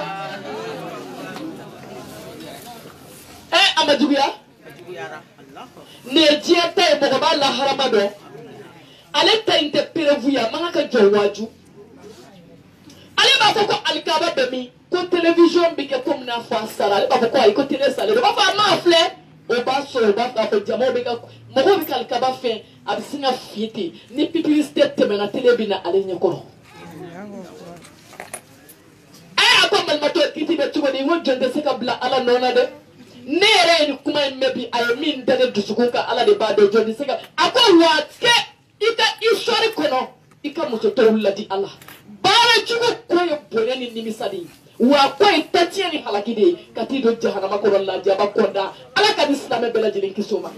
eh amajuya ne jiata e mo ba la haramado ale ta inte perevuya manga ka jowaju ale ba foko alkaba be mi ko television bi ke kom na fa sara ale ba foko ay ko tele sala ba fa ma fle o ba so ba fa ko jamo be ka mo ko bi ka alkaba fe abisinga fiete ni publicité teme na tele bi na ale nyako ay ako malmato kiti be tugo ni ngo jonde se kabla ala nona de nere ni kuma mebi ay min dane dusukunka ala de ba de jonde se ka ako watke ika isori kono ika muso to ladi allah bara jugo ko yo bonani nimisadi wa ko itatieni halakide katido jahannama ko Allah jaba konda ala ka islam bela jilin kisoma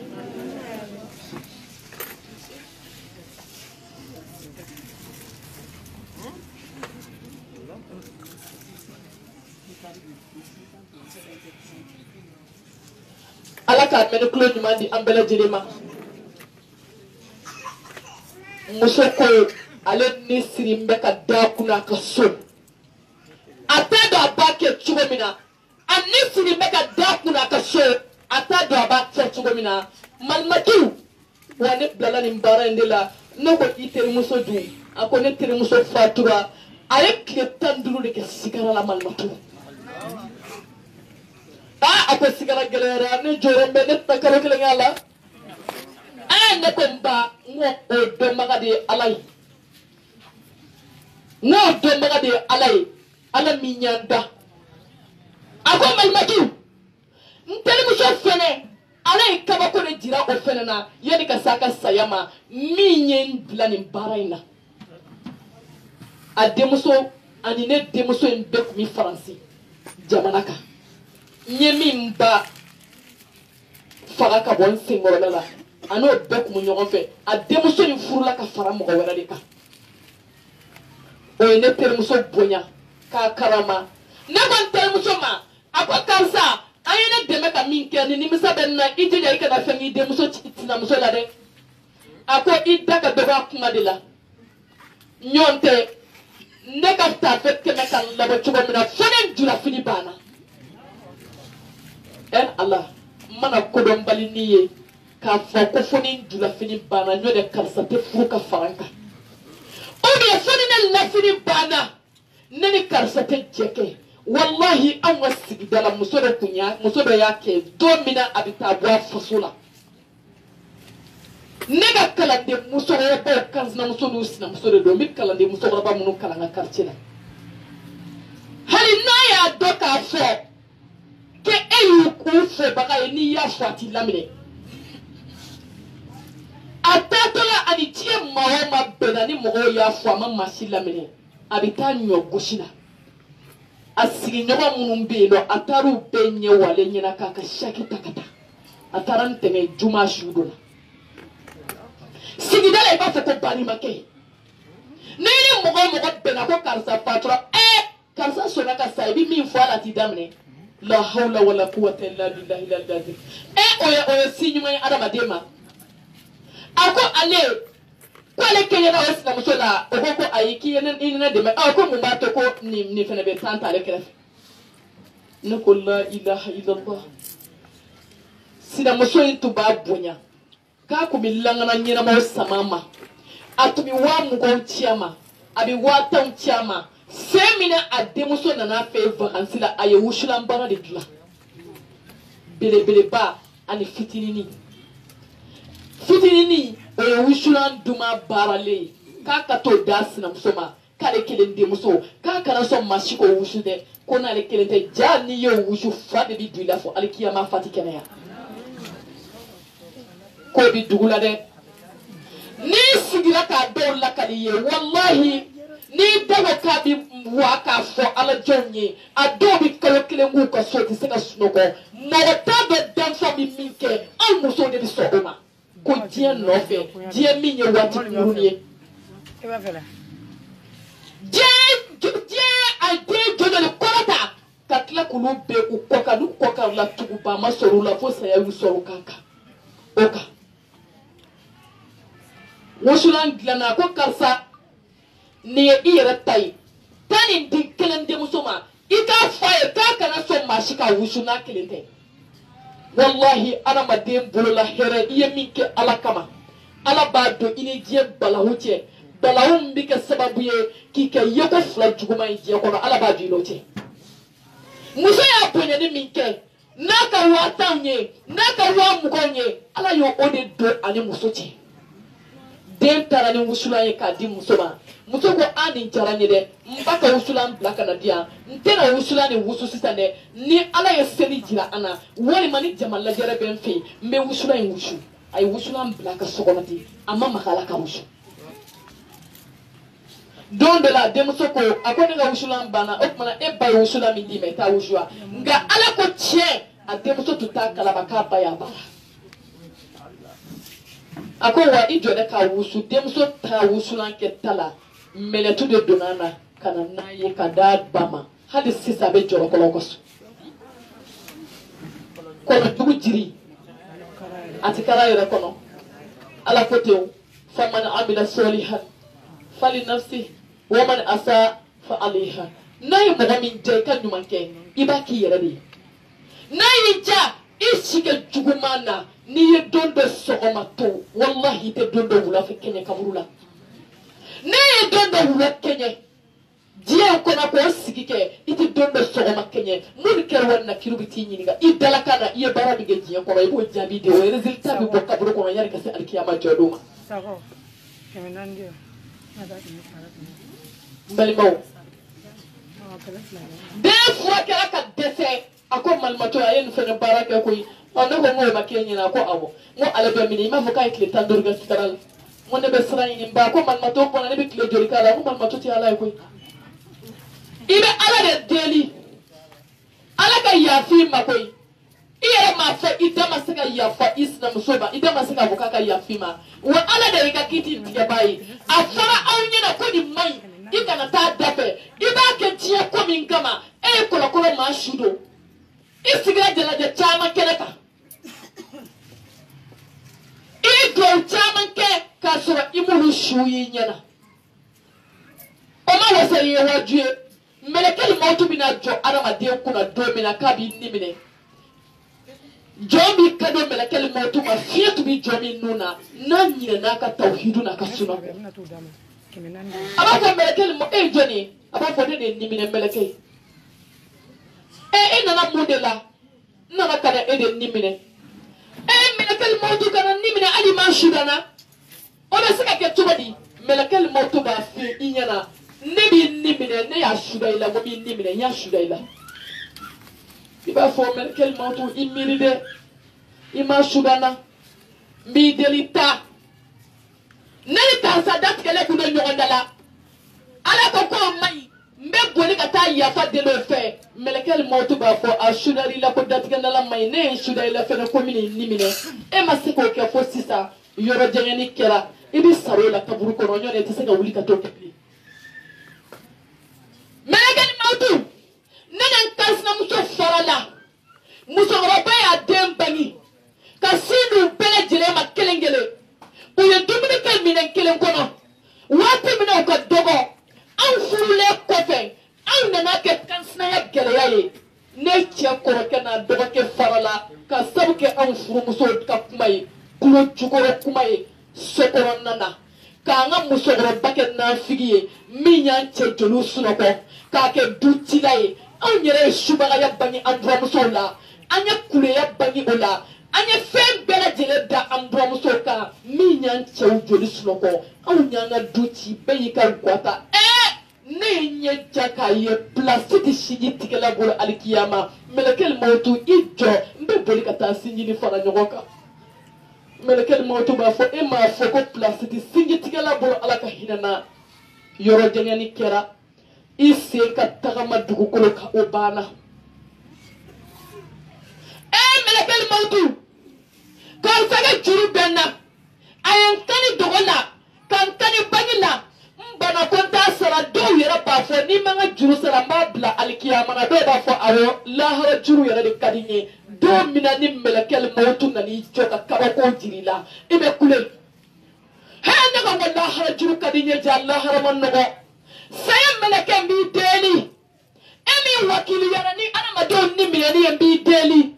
ala ka men ko ni mandi ambela jilima muso ko ale ni sirimbe ka da kuna ka so ata do abake chugomina ani sirimbe ka da kuna ka so ata do abake chugomina malmatu wani blala ni mbara ndela no ko iteri muso du akone teri muso fatura ale kletan dulu de ke sigara la malmatu ah ako sigara galera ne jorombe ne takaro kele ngala ah ne ko mba ngo o do magade alay no do magade alay ala minyanda ako malmatu ntele muso fene alay kaba ko ne jira o fene na yedi ka saka sayama minyen blani baraina a demuso ani ne demuso en bek mi faransi jamanaka nyemi mba faraka bon singoro la ano bek mu nyogon fe a demuso ni furula ka fara mo wera de ka o ne permuso bonya ka karama ne ban permuso ma akwa kansa ayene deme ka minke ni nimisa benna ijija ikana fengi demuso tina muso la de ako idaka beba kuma de la nyonte ne ka ta fet ke me kan labo chugo mina fonen jula fini bana en Allah mana kodon bali niye ka fa ko fonen jula fini bana nyode karsa te fuka faranka o be fonen la fini bana neni karsa te jeke wallahi an wasigi dala musobe kunya musobe yake domina abitabwa fasula nega kalande musoro bo kanzna musoro usina musoro do mi kalande musoro ba munu kalanga karchina hali na ya doka fo ke eyu ku fo baka ni ya fati lamine atatola ani tie mawo ma bena ni mo ya fo ma masi lamine abita nyo gushina asigi nyoba munu be no ataru benye wale nyina kaka shaki takata atarante me juma shudola sigidala iba fe ko bani make nini mogo mogo bena ko karsa fatra eh karsa sona ka saibi min fala ti damne la hawla wala quwwata illa billahi al-azim eh oya oya sinyu mai adama dema ako ale ko ale kenya na wasa musola ogo ko ayiki yenen inina dema ako mu ba to ko ni ni fene be tanta ale kref nako la ilaha illallah sina muso intu ba bonya ka ku bilangana nyina mo samama atumi wa mugon chiama abi wa tan chiama semina ademuso na na fe vacancy la aye wushula mbara de dula bele bele ba ani fitinini fitinini o wushula nduma barale ka ka to dasina musoma ka le kele ndemuso ka kana so mashiko wushude kona le kele te jani yo wushu fade bi dula fo alkiyama fatikene ya ko bi dugula de ni sigira ka do la kaliye wallahi ni dago ka bi waka fo ala jonye adobi kalo kile ngu ka so ti sega sunoko mo ta be dan so mi minke al muso de so oma ko die no fe die minye wati kuruniye e ba fela die die a die jojo le korata katla kulu be ku koka du koka la tugu ba masoru la fo saya yu so kaka oka wosulan glana ko karsa ne ira tai tani din kelen de musoma ika faye ka kana so mashika wusuna kelente wallahi ana madem bolola here iye minke ala kama ala ba do ini je balahuche balahum bika sababu ye kike yeko fla juguma je ko ala ba jiloche muso ya ponya ni minke naka watanye naka wa mukonye ala yo ode do ani musoche den tara ni wusula ye ka di muso ma muso ko ani jara ni de mbaka wusula mbla kana dia ntena wusula ni wusu sisan de ni ala ye seli jira ana wali mani jamal la jara ben fi mbe wusula en wusu ay wusula mbla ka sokonati amma makala ka wusu don de la demuso ko akoni ga wusula mbana okmana e bay wusula mi di me ta wusua nga ala ko tie a demuso tuta kala baka ba ya ba ako wa ijo de ka wusu demuso ta wusula ke tala meletu de donana kana naye kada bama hadi sisa be joro kolokos ko dugu jiri atikara yere kono ala kotew faman amila solihan fali nafsi wa man asa fa alaiha nayi mo min je kan nyumanke ibaki yere de nayi ja isike jugumana ni ye dondo sogoma to wallahi te dondo wula fi kenya kamurula ne ye dondo wula kenya jiya ko na ko sigike iti dondo sogoma kenya mun ker wonna kirubiti nyiniga idala kana iye barabi ge jiya ko ibo jabi de o resultat bi bo kaburo ko yari kase alkiyama joduma sago kemenandio malmo de fois kala ka dese ako malmato ayen fene baraka ko on ko mo ma kenya na ko awo mo ala be mini ma foka ikle tandur ga sitaral mo ne be sra ni ba ko malmato ko na be kle jori kala ko malmato ti ala ko ibe ala de deli ala ka yafi ma ko iye ma fa idama saka yafa isna musoba idama saka foka ka yafi ma wa ala de ka kiti ti bai afara awnya na ko ni mai ikana ta dafe iba ke tiya ko min kama e ko ko ma shudo isigira jala de chama keleka igo chama ke kasura imulu shuyi nyana oma wasari ye wajue melekeli mautu bina jo arama de kuna domina kabi nimine jomi kado melekeli mautu ma fietu bi jomi nuna na nyina na ka tauhidu na kasuna aba ko melekeli mo e joni aba ko de nimine melekeli e nana modela nana kada e de nimine e melekeli mautu kana nimine ali ma shudana ona sika ke tubadi melekeli mautu ba fi inyana nebi nimine ne ya shudaila mo bi nimine ya shudaila iba fo melekeli mautu imiride ima shudana mi delita nani ta sadat kele kuno nyondala ala ko ko mai mbe goni kata yafa de le fe melekeli mautu ba fo a shudari la ko datiganda la mai ne shudari la fe na komini nimine e masiko ke fo sisa yoro jengeni kera ibi saro la kaburu ko nyone te sega wuli ka to kepi melekeli mautu nana kasna muso farala muso roba ya dembani kasinu bele jere ma kelengele uye dumuni kel minen kelen kono wati mina ko dogo an furule kofe an nana ke kansna ya gele yaye ne tia koroke na dogo ke farala ka sabuke an furu muso ka kumai kulo jukoro kumai sokoro nana ka nga muso roba ke na figiye minya che jolu sunoko ka ke dutilaye an yere shubaga ya bangi andro muso la anya kule ya bangi ola anya fem bela jele da andro muso ka minya che jolu sunoko an nyanga duti bayi ka gwata eh ne nye jaka ye plastic shigi tikela bolo alkiyama melekeli mautu ijo mbe boli kata sinjini fara nyogoka melekeli mautu ba fo e ma fo ko plastic singi tikela bolo alaka hinana yoro jengani kera ise ka tagama dugukolo ka obana e melekeli mautu kan saga juru benna ayan tani dogola kan tani bagila mbana konta sara do yera ba fo ni manga juru sara mabla alkiyama na do ba fo awo lahara juru yera de kadinye do mina ni melekeli mautu na ni joka kaba ko jirila ibe kule ha na ko lahara juru kadinye ja lahara man no saya meleke mbi deli emi wakili yara ni ana madon ni mileni mbi deli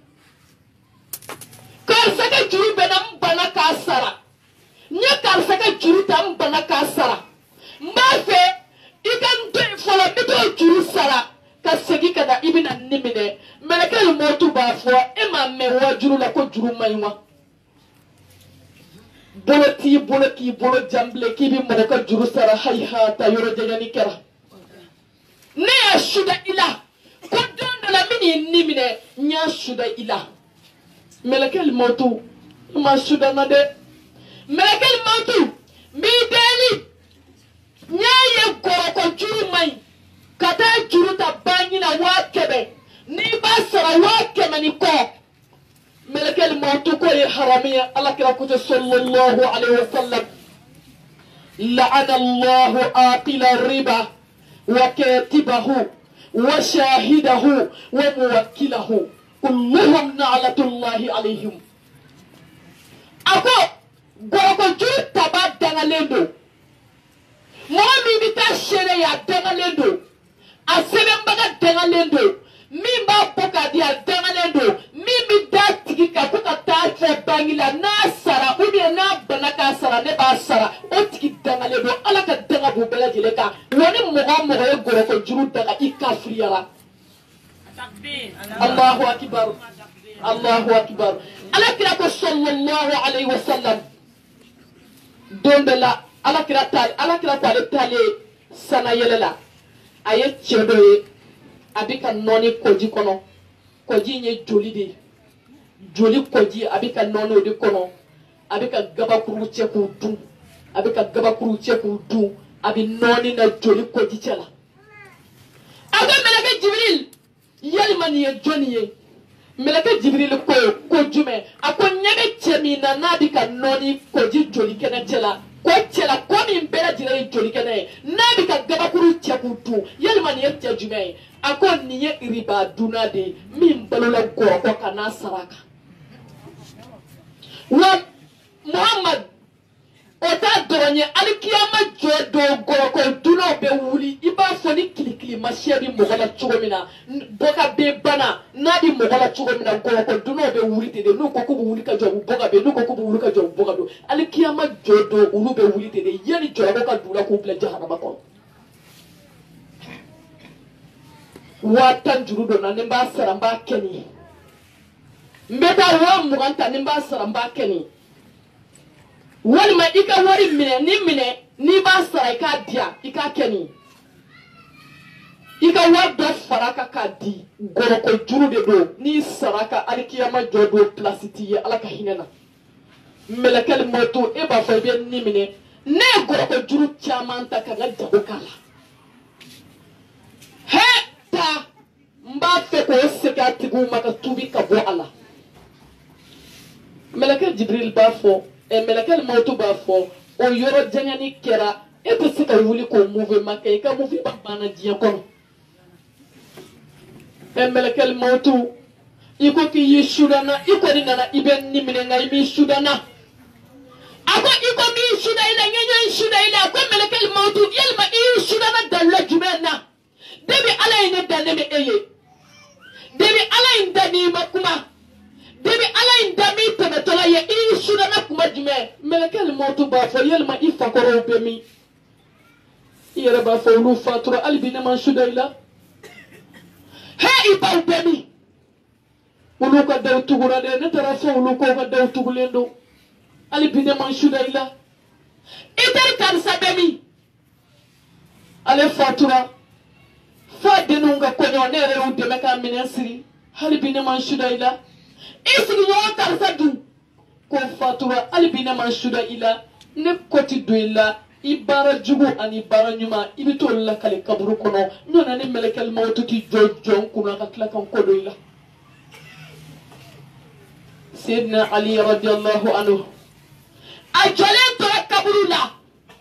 kar saka juru bena mbana kasara nya kar saka juru tam mbana kasara mbafe ikan to fola bito juru sara ka segi kada ibina nimine meleke le motu ba fo e ma me wa juru la ko juru maiwa boloti boloki bolo jamble ki bi mo ka juru sara hayhata yoro jegani kera ne ya shuda ila ko dondo la mini nimine nya shuda ila melekel motu ma shuda na de melekel motu mi deli nya ye goro ko juru mai kata juru ta banyi na wa kebe ni ba sara wa kebe ni ko melekel motu ko ye haramiya ala kira ko sallallahu alaihi wasallam la'ana allah aqila riba wa katibahu wa shahidahu wa muwakkilahu kulluhum na'latullahi alaihim ako goko juru taba dangalendo mo mi bita shere ya dangalendo asebe mbaga dangalendo mi ba boka dia dangalendo mi mi da tigi ka boka ta tre bangila na sara ubi na banaka sara ne ba sara o tigi dangalendo ala ka danga bu bela jele ka woni mogo mogo e goro ko juru daga ikafriyara Allahu akbar Allahu akbar ala kira ko sallallahu alaihi wasallam dondela ala kira tal ala kira tal tale sana yelela aye chedo ye abika noni koji kono koji nye joli de joli koji abika noni de kono abika gabakuru cheku du abika gabakuru cheku du abi noni na joli koji chela aga melaka jibril yalmani ye joni ye melaka jibril ko ko jume ako nyebe chemina nabika noni koji joli kena chela ko chela ko min bela jira joli kena nabika gabakuru cheku du yalmani ye chejume ako niye riba duna de min balola goro kana saraka wa muhammad ota doronye alikiyama jodo goro ko duna be wuli iba foni kilikili mashebi mogola chugomina boka be bana nadi mogola chugomina goro ko duna be wuli de no ko ko wuli ka jobu boka be no ko ko wuli ka jobu boka do alikiyama jodo ulu be wuli de yeli jodo ka dula ko bla jahannama ko watan juru do na nimba saramba keni mbeta wa muganta nimba saramba keni wali ma ika wari mine ni mine ni ba sara ika dia ika keni ika wa do faraka ka di goro ko juru de do ni saraka alikiyama jodo plasiti ala ka hinena melekal moto e ba fa be ni mine ne goro ko juru chamanta ka ga jago kala he ta mba fe ko seka tigu maka tubi ka bo ala melaka jibril ba fo e melaka mautu ba fo o yoro jangani kera e be seka wuli ko mouvement kay ka mouvi ba bana diya ko e melaka mautu iko ki yishudana iko ni nana iben ni mine ngai mi shudana ako iko mi shuda ila nyenye shuda ila ko melaka mautu yelma i shudana dalla jumena debi ala ine daneme eye debi ala indani makuma debi ala indami tabatola ye i shudana kuma jume melekel motu ba fo yelma ifa koro bemi yere ba fo lu fatura albi ne man shuda ila he iba bemi ulu ko daw tugura de ne tara fo ulu ko ko daw tugulendo albi ne man shuda ila itar kan sabemi ale fatura fa denunga konyo nere unte meka minesiri halibine man shuda ila isigi yo tarsa du ko fatura halibine man shuda ila ne koti du ila ibara jugu ani bara nyuma ibito la kale kaburu kono nona ne melekal mawtu ti jojon kuna ka kala kan kodo ila sayyidina ali radiyallahu anhu ajale to kaburu la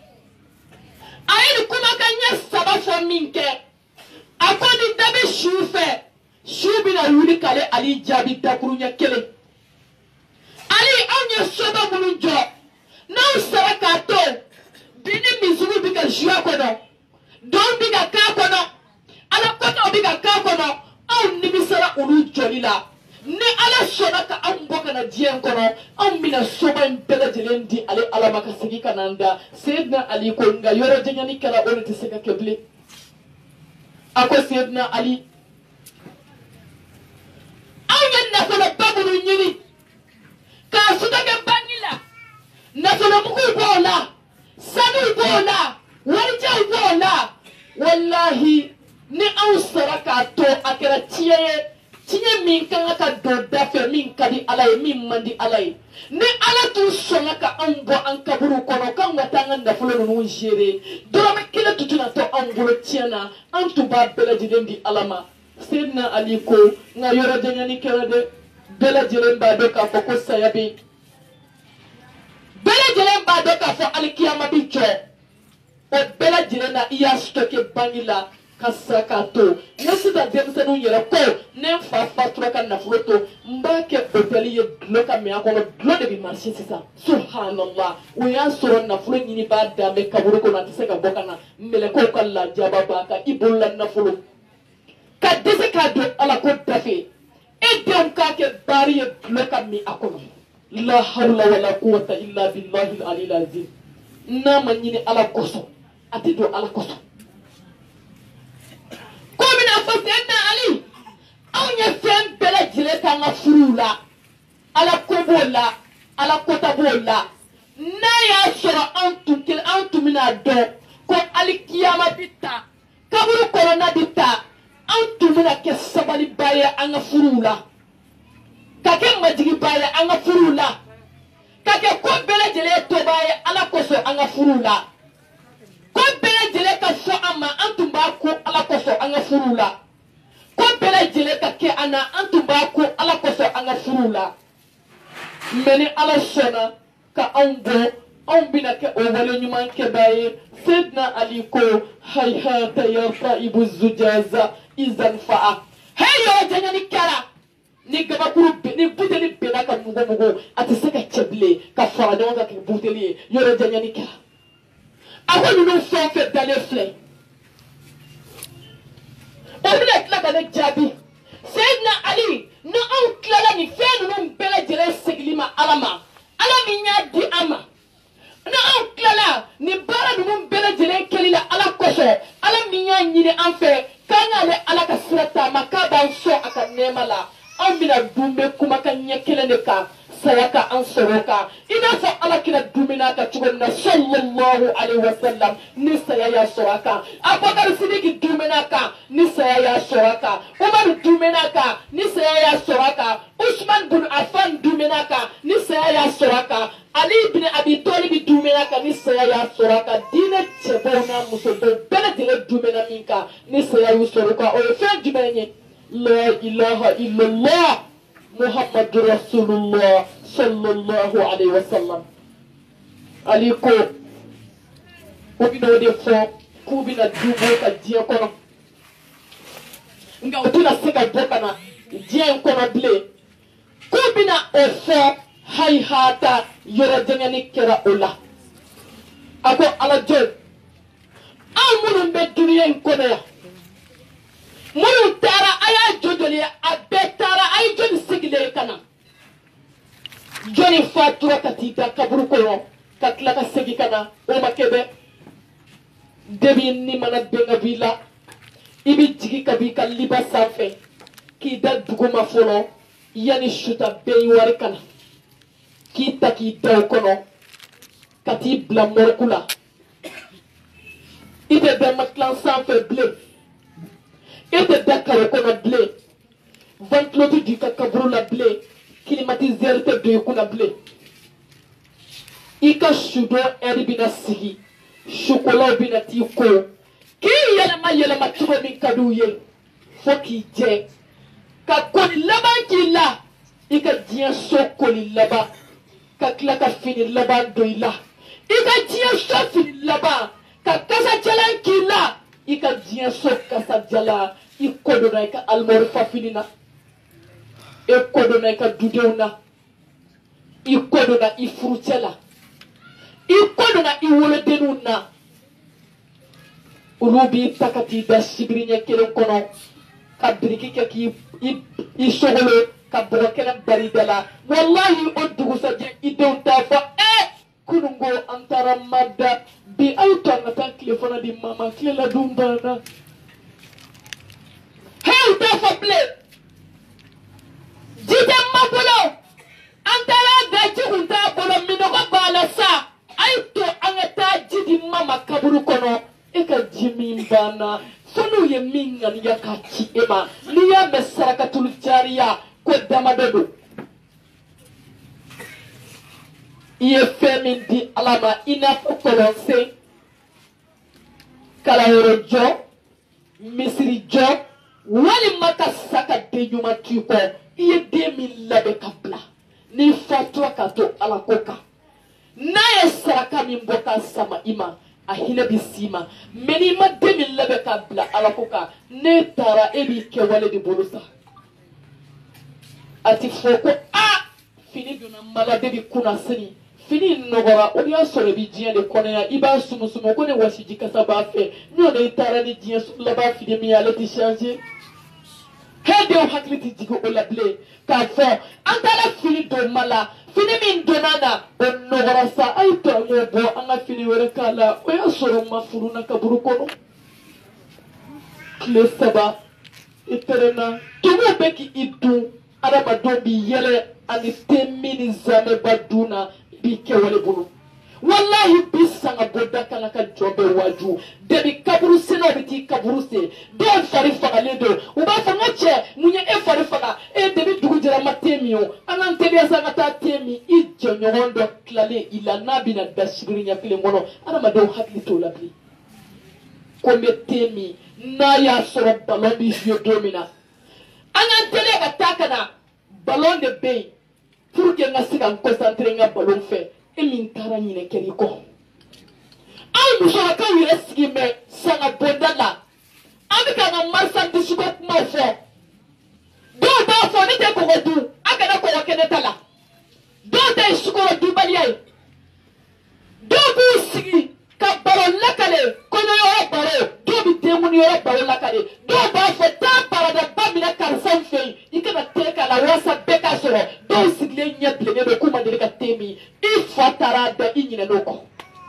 ayi kuma kanya sabafo minke akodi dabe shufe shubina wuli kale ali jabi takurunya kele ali anya soba mulunjo na usaraka to bini mizuru bika jua kono don bika ka kono ala kono bika ka kono au nimisara ulu jolila ne ala sonaka amboka na dien kono au mina soba mbele jelendi ale ala makasigi kananda sayyidina ali ko nga yoro janyani kala ono tiseka keble ako sayyidina ali aw yanna kono babulu nyini ka sudake bangila nafolo mugu bola sanu bola warja bola wallahi ni aw saraka to akira tiye tiye min kan ka do dafe min kadi alay min mandi alay ni ala tu songa ka ambo an kaburu kono kan watanga nafolo no jere dorama kila tutuna to ambulo tiena antu ba bela jidendi alama Sedna aliko nga yoro janyani kerade bela jilemba do ka foko sayabi bela jilemba do ka fo alikiyama bi jo o bela jilena iya stoke bangila kasakato nesida demsenu yere ko nem fa fatura ka nafuloto mbake hoteli ye bloka me akono glo de bi marché sisa subhanallah o ya soro nafulo nyini ba da me kaburu ko na tiseka bokana mele ko kala jaba ba ka ibulla nafulo ka dese ka do ala ko dafe e dem ka ke bari ye bloka mi akono la hawla wala quwwata illa billahi al-ali al-azim na manyini ala koso ati do ala koso ko mina fa senna ali awnya fem bela jile tanga furula ala ko bola ala ko tabola na ya soro antum kil antum mina do ko ali kiyama bitta kaburu corona bitta antum mina ke sabali baye anga furula kake majigi baye anga furula kake ko bela jile to baye ala koso anga furula ko bela jile ka so ama antum ba ko ala koso anga furula ko bela jile ka ke ana antum ba ko ala koso anga furula meni ala sona ka ango on bina ke o wale nyuman ke baye Sedna aliko hayhata ya taibu zujaza izan fa'a heyo janyani kara ni gaba kuru ni buteli bena ka mugo mugo ati seka cheble ka fara de ka buteli yoro janyani kara ako nunu fon fe dale fle o bile kla dale jabi Sedna ali no on kla ni fe nunu bele jere seglima alama ala minya di ama na an klala ni bara nunu bele jere kelila ala koso ala minya nyini an fe kanya le ala ka sirata makaba so aka nema la an bina dumbe kuma ka nyekele ne ka sayaka an soroka ina fa ala kila dumina ka chugomna sallallahu alaihi wasallam ni sayaya soraka Abubakar Siddiq dumina ka ni sayaya soraka Umar dumina ka ni sayaya soraka Usman bin Affan dumina ka ni sayaya soraka Ali ibn Abi Talib dumina ka ni sayaya soraka dine chebona musobo bele dile dumina minka ni sayaya soraka o fe dumene la ilaha illallah Muhammad Rasulullah sallallahu alaihi wasallam aliko obino de fo kubina dubo ka die kono nga otuna seka bokana die kono ble kubina ofo hayhata yoro jengani kera ola ako ala jod amunu be duniya kono ya munu tara aya jodoli abetara ay jodi sigile kana joni fatura katita kaburu kono katla ka segi kana o makebe debi ni mana benga vila ibi jigi kabi ka liba safe ki da duguma folo yani shuta beyi wari kana ki taki daw kono kati bla morkula ite be matlan safe ble ite dakaro kono ble ventlotu di ka kaburu la ble climatiseur te do kuna ble ika shudo eri bina sigi chocolat bina ti ko ki yele ma yele ma tugo min kadu ye foki je ka koni laba ki la ika dien so koni laba ka kla ka fini laba do ila ika dien so fini laba ka kasa jalan ki la ika dien so kasa jala ikodo na ika almor fa fini na ikodo na ika dudewna ikodo na ifrutela ikodo na iwole denuna ulubi takati da sibirinya kele kono ka biriki ke ki i sogolo ka brokela baridala wallahi o dugu saje idon ta fa e kunungo antara madda bi auto na tan telefona di mama kile la dumbana hey ta fa ble jite mapulo antara da kunta bolo minogo bala sa aito angata jidi mama kaburu kono eka jimi bana sonu ye minga ni yakati ema niya mesaraka tuljaria ko damadodo iye femi di alama ina kolonse kala jo misiri jo wali mata saka de nyuma tuko iye demi labe kabla ni fatwa kato ala koka na ye saraka min boka sama ima ahina bisima meni ma demi labe kabla ala koka ne tara ebi ke wale di bolusa ati foko a fini duna mala debi kuna sini fini nogora o ya sore bi jiya de konya iba sumu sumu ko ne wasiji kasaba fe nyo ne tara ni jiya la ba fini mi ala ti changer hede o hakliti jigo o la ble ka fo antala fini do mala fini min donana o nogora sa ay to mo bo anga fini were kala o ya sore ma furuna kaburu kono le saba iterena tumo beki idu araba do bi yele ani temini zame baduna bi kewale bulu wallahi bisanga boda kana ka jobe waju debi kaburu seno biti kaburu se do fari faga le do uba fanga che munye e fari faga e debi dugu jara matemio anan tebi asanga ta temi i jonyondo klale ila nabina dashibiri nya kile ngono arama do hakli to labli ko metemi na ya soro balon bi yo domina anan tele batakana ballon de bain pour que nga siga concentrer nga ballon fait et min tara nyine keri ko ay muso ka yire sigi me sanga bondala abika nga marsa disuko mo fo do do fo ni te ko du akana ko wakene tala do te suko du baliyai do bu sigi ka ballon lakale ko no yo baro do bi te mun yo baro lakale do ba fo ta parada bamina karsan fe ikana teka la wasa beka soro do sigle nya plene be kuma de ka temi i fatara da inyina noko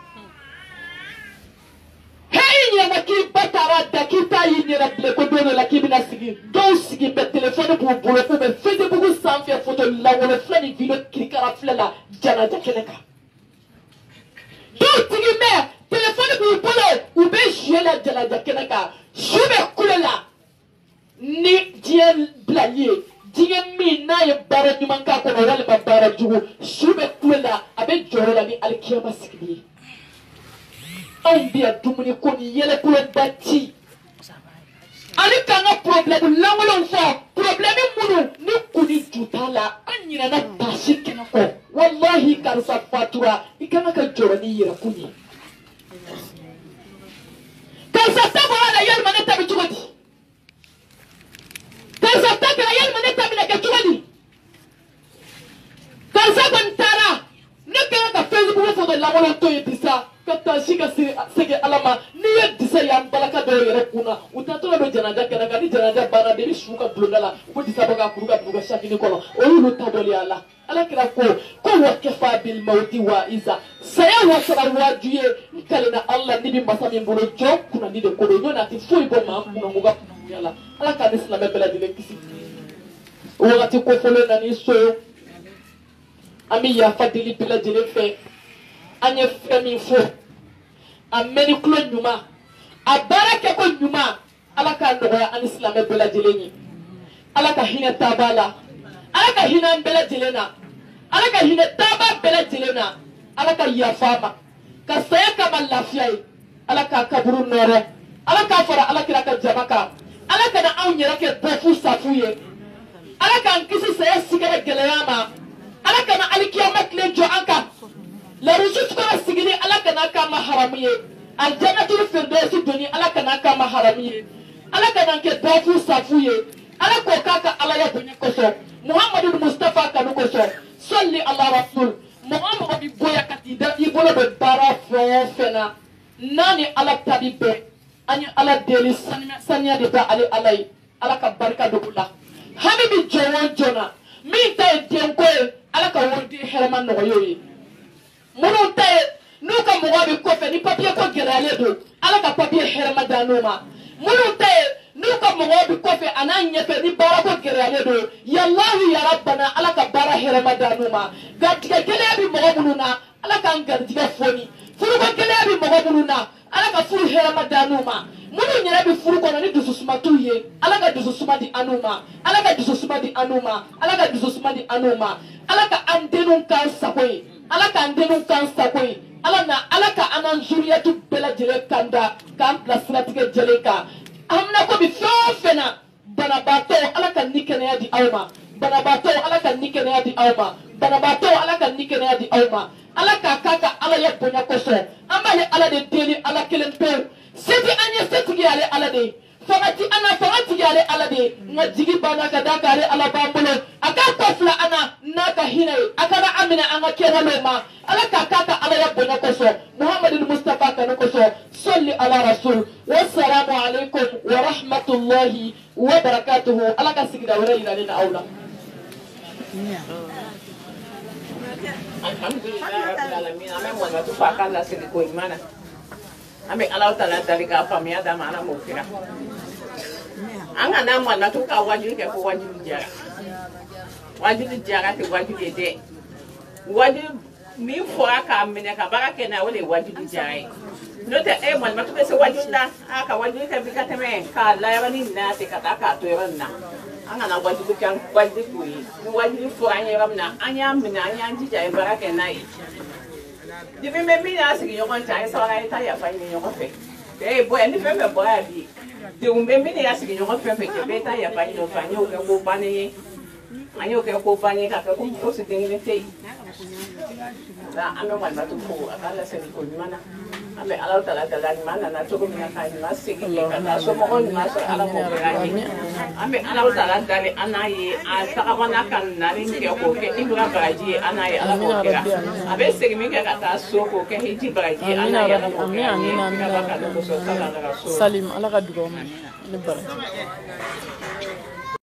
hey nya na ki batara da ki ta inyina ble ko do la ki bina sigi do sigi be telephone bu bu ko be fede bu san fe photo la wala flani video klikara flela jana da keleka do tigi me telephone bu bu u be jela jala da keleka shube kulela ni dien blalier dien mi na ye bara nyuma ka ko wala ba bara jugu shube kulela abe jorola ni alkiyama sikbi on bia dumuni ko ni yele ko batti ali kanga problème langolon fo problème munu ni kuni jutala anyina na tashike ko wallahi karsa fatura ikanga ka joroni yera kuni karsa tabara yel maneta bi jugodi karsa tabara yel maneta bi na jugodi karsa bantara ne kanga Facebook fo de langolon to yedisa kata shika sege alama ni yedisa ya balaka do yere kuna utatola do janaja kana kadi janaja bana de shuka blondala ko disa baga kuruga buga shakini kono o yulu taboli ala ala kira ko ko wakafa bil mauti wa iza saya wa sabar wajuye kalena Allah ni bi masami mbolo jo kuna ni de ko do nyona ti foi bo ma kuna muga yala ala ka islam bela dile kisi o wakati ko folo na ni so ami ya fadili bila dile fe anye femi fo ameni klo nyuma abaraka ko nyuma alaka ndoya an islam bela jeleni alaka hina tabala alaka hina bela jelena alaka hina taba bela jelena alaka yafama kasaya kama lafiyai alaka kaburu nore alaka fara alaka ka jamaka alaka na awnyera ke tofu safuye alaka nkisi saya sigara geleyama alaka na alikiyama kle jo anka la rujutu kana sigini alaka na kama haramiye aljanatul firdausi doni alaka na kama haramiye alaka na ke tofu safuye alaka kaka alaya dunya koso muhammadu mustafa kanu koso salli ala rasul muhammadu bi boya katida ibolo be bara fo fena nani ala tabibe ani ala deli sanya de ba ali alai alaka barka dokula habibi jowo jona mi tay denko alaka wonti herman no yoyi munu tay nuka mugabe ko fe ni papier ko gerale do alaka papier herman danoma munu tay nuka mɔgɔw bi kɔfɛ a n'a ɲɛfɛ ni baara ko gɛlɛyalen don yalahu ya rabbana ala ka baara hɛrɛma d'anu ma garijɛgɛ gɛlɛya bi mɔgɔ minnu na ala k'an garijɛgɛ foni furuko gɛlɛya bi mɔgɔ minnu na ala ka furu hɛrɛma d'anu ma minnu yɛrɛ bi furu kɔnɔ ni dususuma t'u ye ala ka dususuma di anu ma ala ka dususuma di anu ma ala ka dususuma di anu ma ala ka an denw k'an sago ye ala k'an denw k'an sago ye ala na ala ka an n'an zuriyatu bɛɛ lajɛlen kan da k'an bila siratigɛ jɛlen kan an bɛna komi fɛn o fɛn na banabaatɔ ala ka ni kɛnɛya di aw ma banabaatɔ ala ka ni kɛnɛya di aw ma banabaatɔ ala ka ni kɛnɛya di aw ma ala k'a k'a ka ala ye bonya kosɔn an b'ale ala de deli ala kelen pewu se ti an ye setigi y'ale ala de ye fanga ti an na fanga tigi y'ale ala de ye nka jigi banna ka da k'ale ala b'an bolo a k'a kɔ fila an na n'a ka hinɛ ye a kana an minɛ an ka kɛwalew ma ala k'a k'a ka ala ye bonya kosɔn muhamadu mustafa kanu kosɔn sɔli ala rasul wasalamu alaikum wa rahmatulahi wa barakatuhu ala ka sigida wɛrɛ yiralen na aw la. Alhamdulillah rabbil alamin ame mo na tu faka la sigi ko imana ame ala taala dari ka famia da mana mo kira anga na mo na tu ka wajiri ke ko wajiri jara wajiri jara te wajiri de wajiri mi fo aka mene ka bara ke na wole wajiri jara no te e mo na tu ke se wajiri la aka wajiri ke bikate me ka la ya ni na te ka ta ka to ya na anga na wajiri kan wajiri ko yi wajiri fo anya ramna anya mina anya jija e bara ke na yi di me me mina sigi yokon cha so ra ita ya fa ni yokon fe eh boy ni fe fe boy abi di un me mina ya sigi yokon fe fe ke beta ya fa ni no fa ni o ke ko pa ni anyo ke ko pa ni ka ko ko si ding ni te la ame wan ba tu ko akala se ni ko ni mana ame ala tala tala ni mana na to ko mina ka ni ma sigi ka na so mo ni ma so ala mo ga ni ame ala tala dale anaye a ta wana kan na ni ke ko ke ibra baji anaye ala mo ga abe sigi mi ka ta so ko ke hiji baji anaye ala mo ga ni ka ba ka ko so tala na so salim ala ka dugo ni bara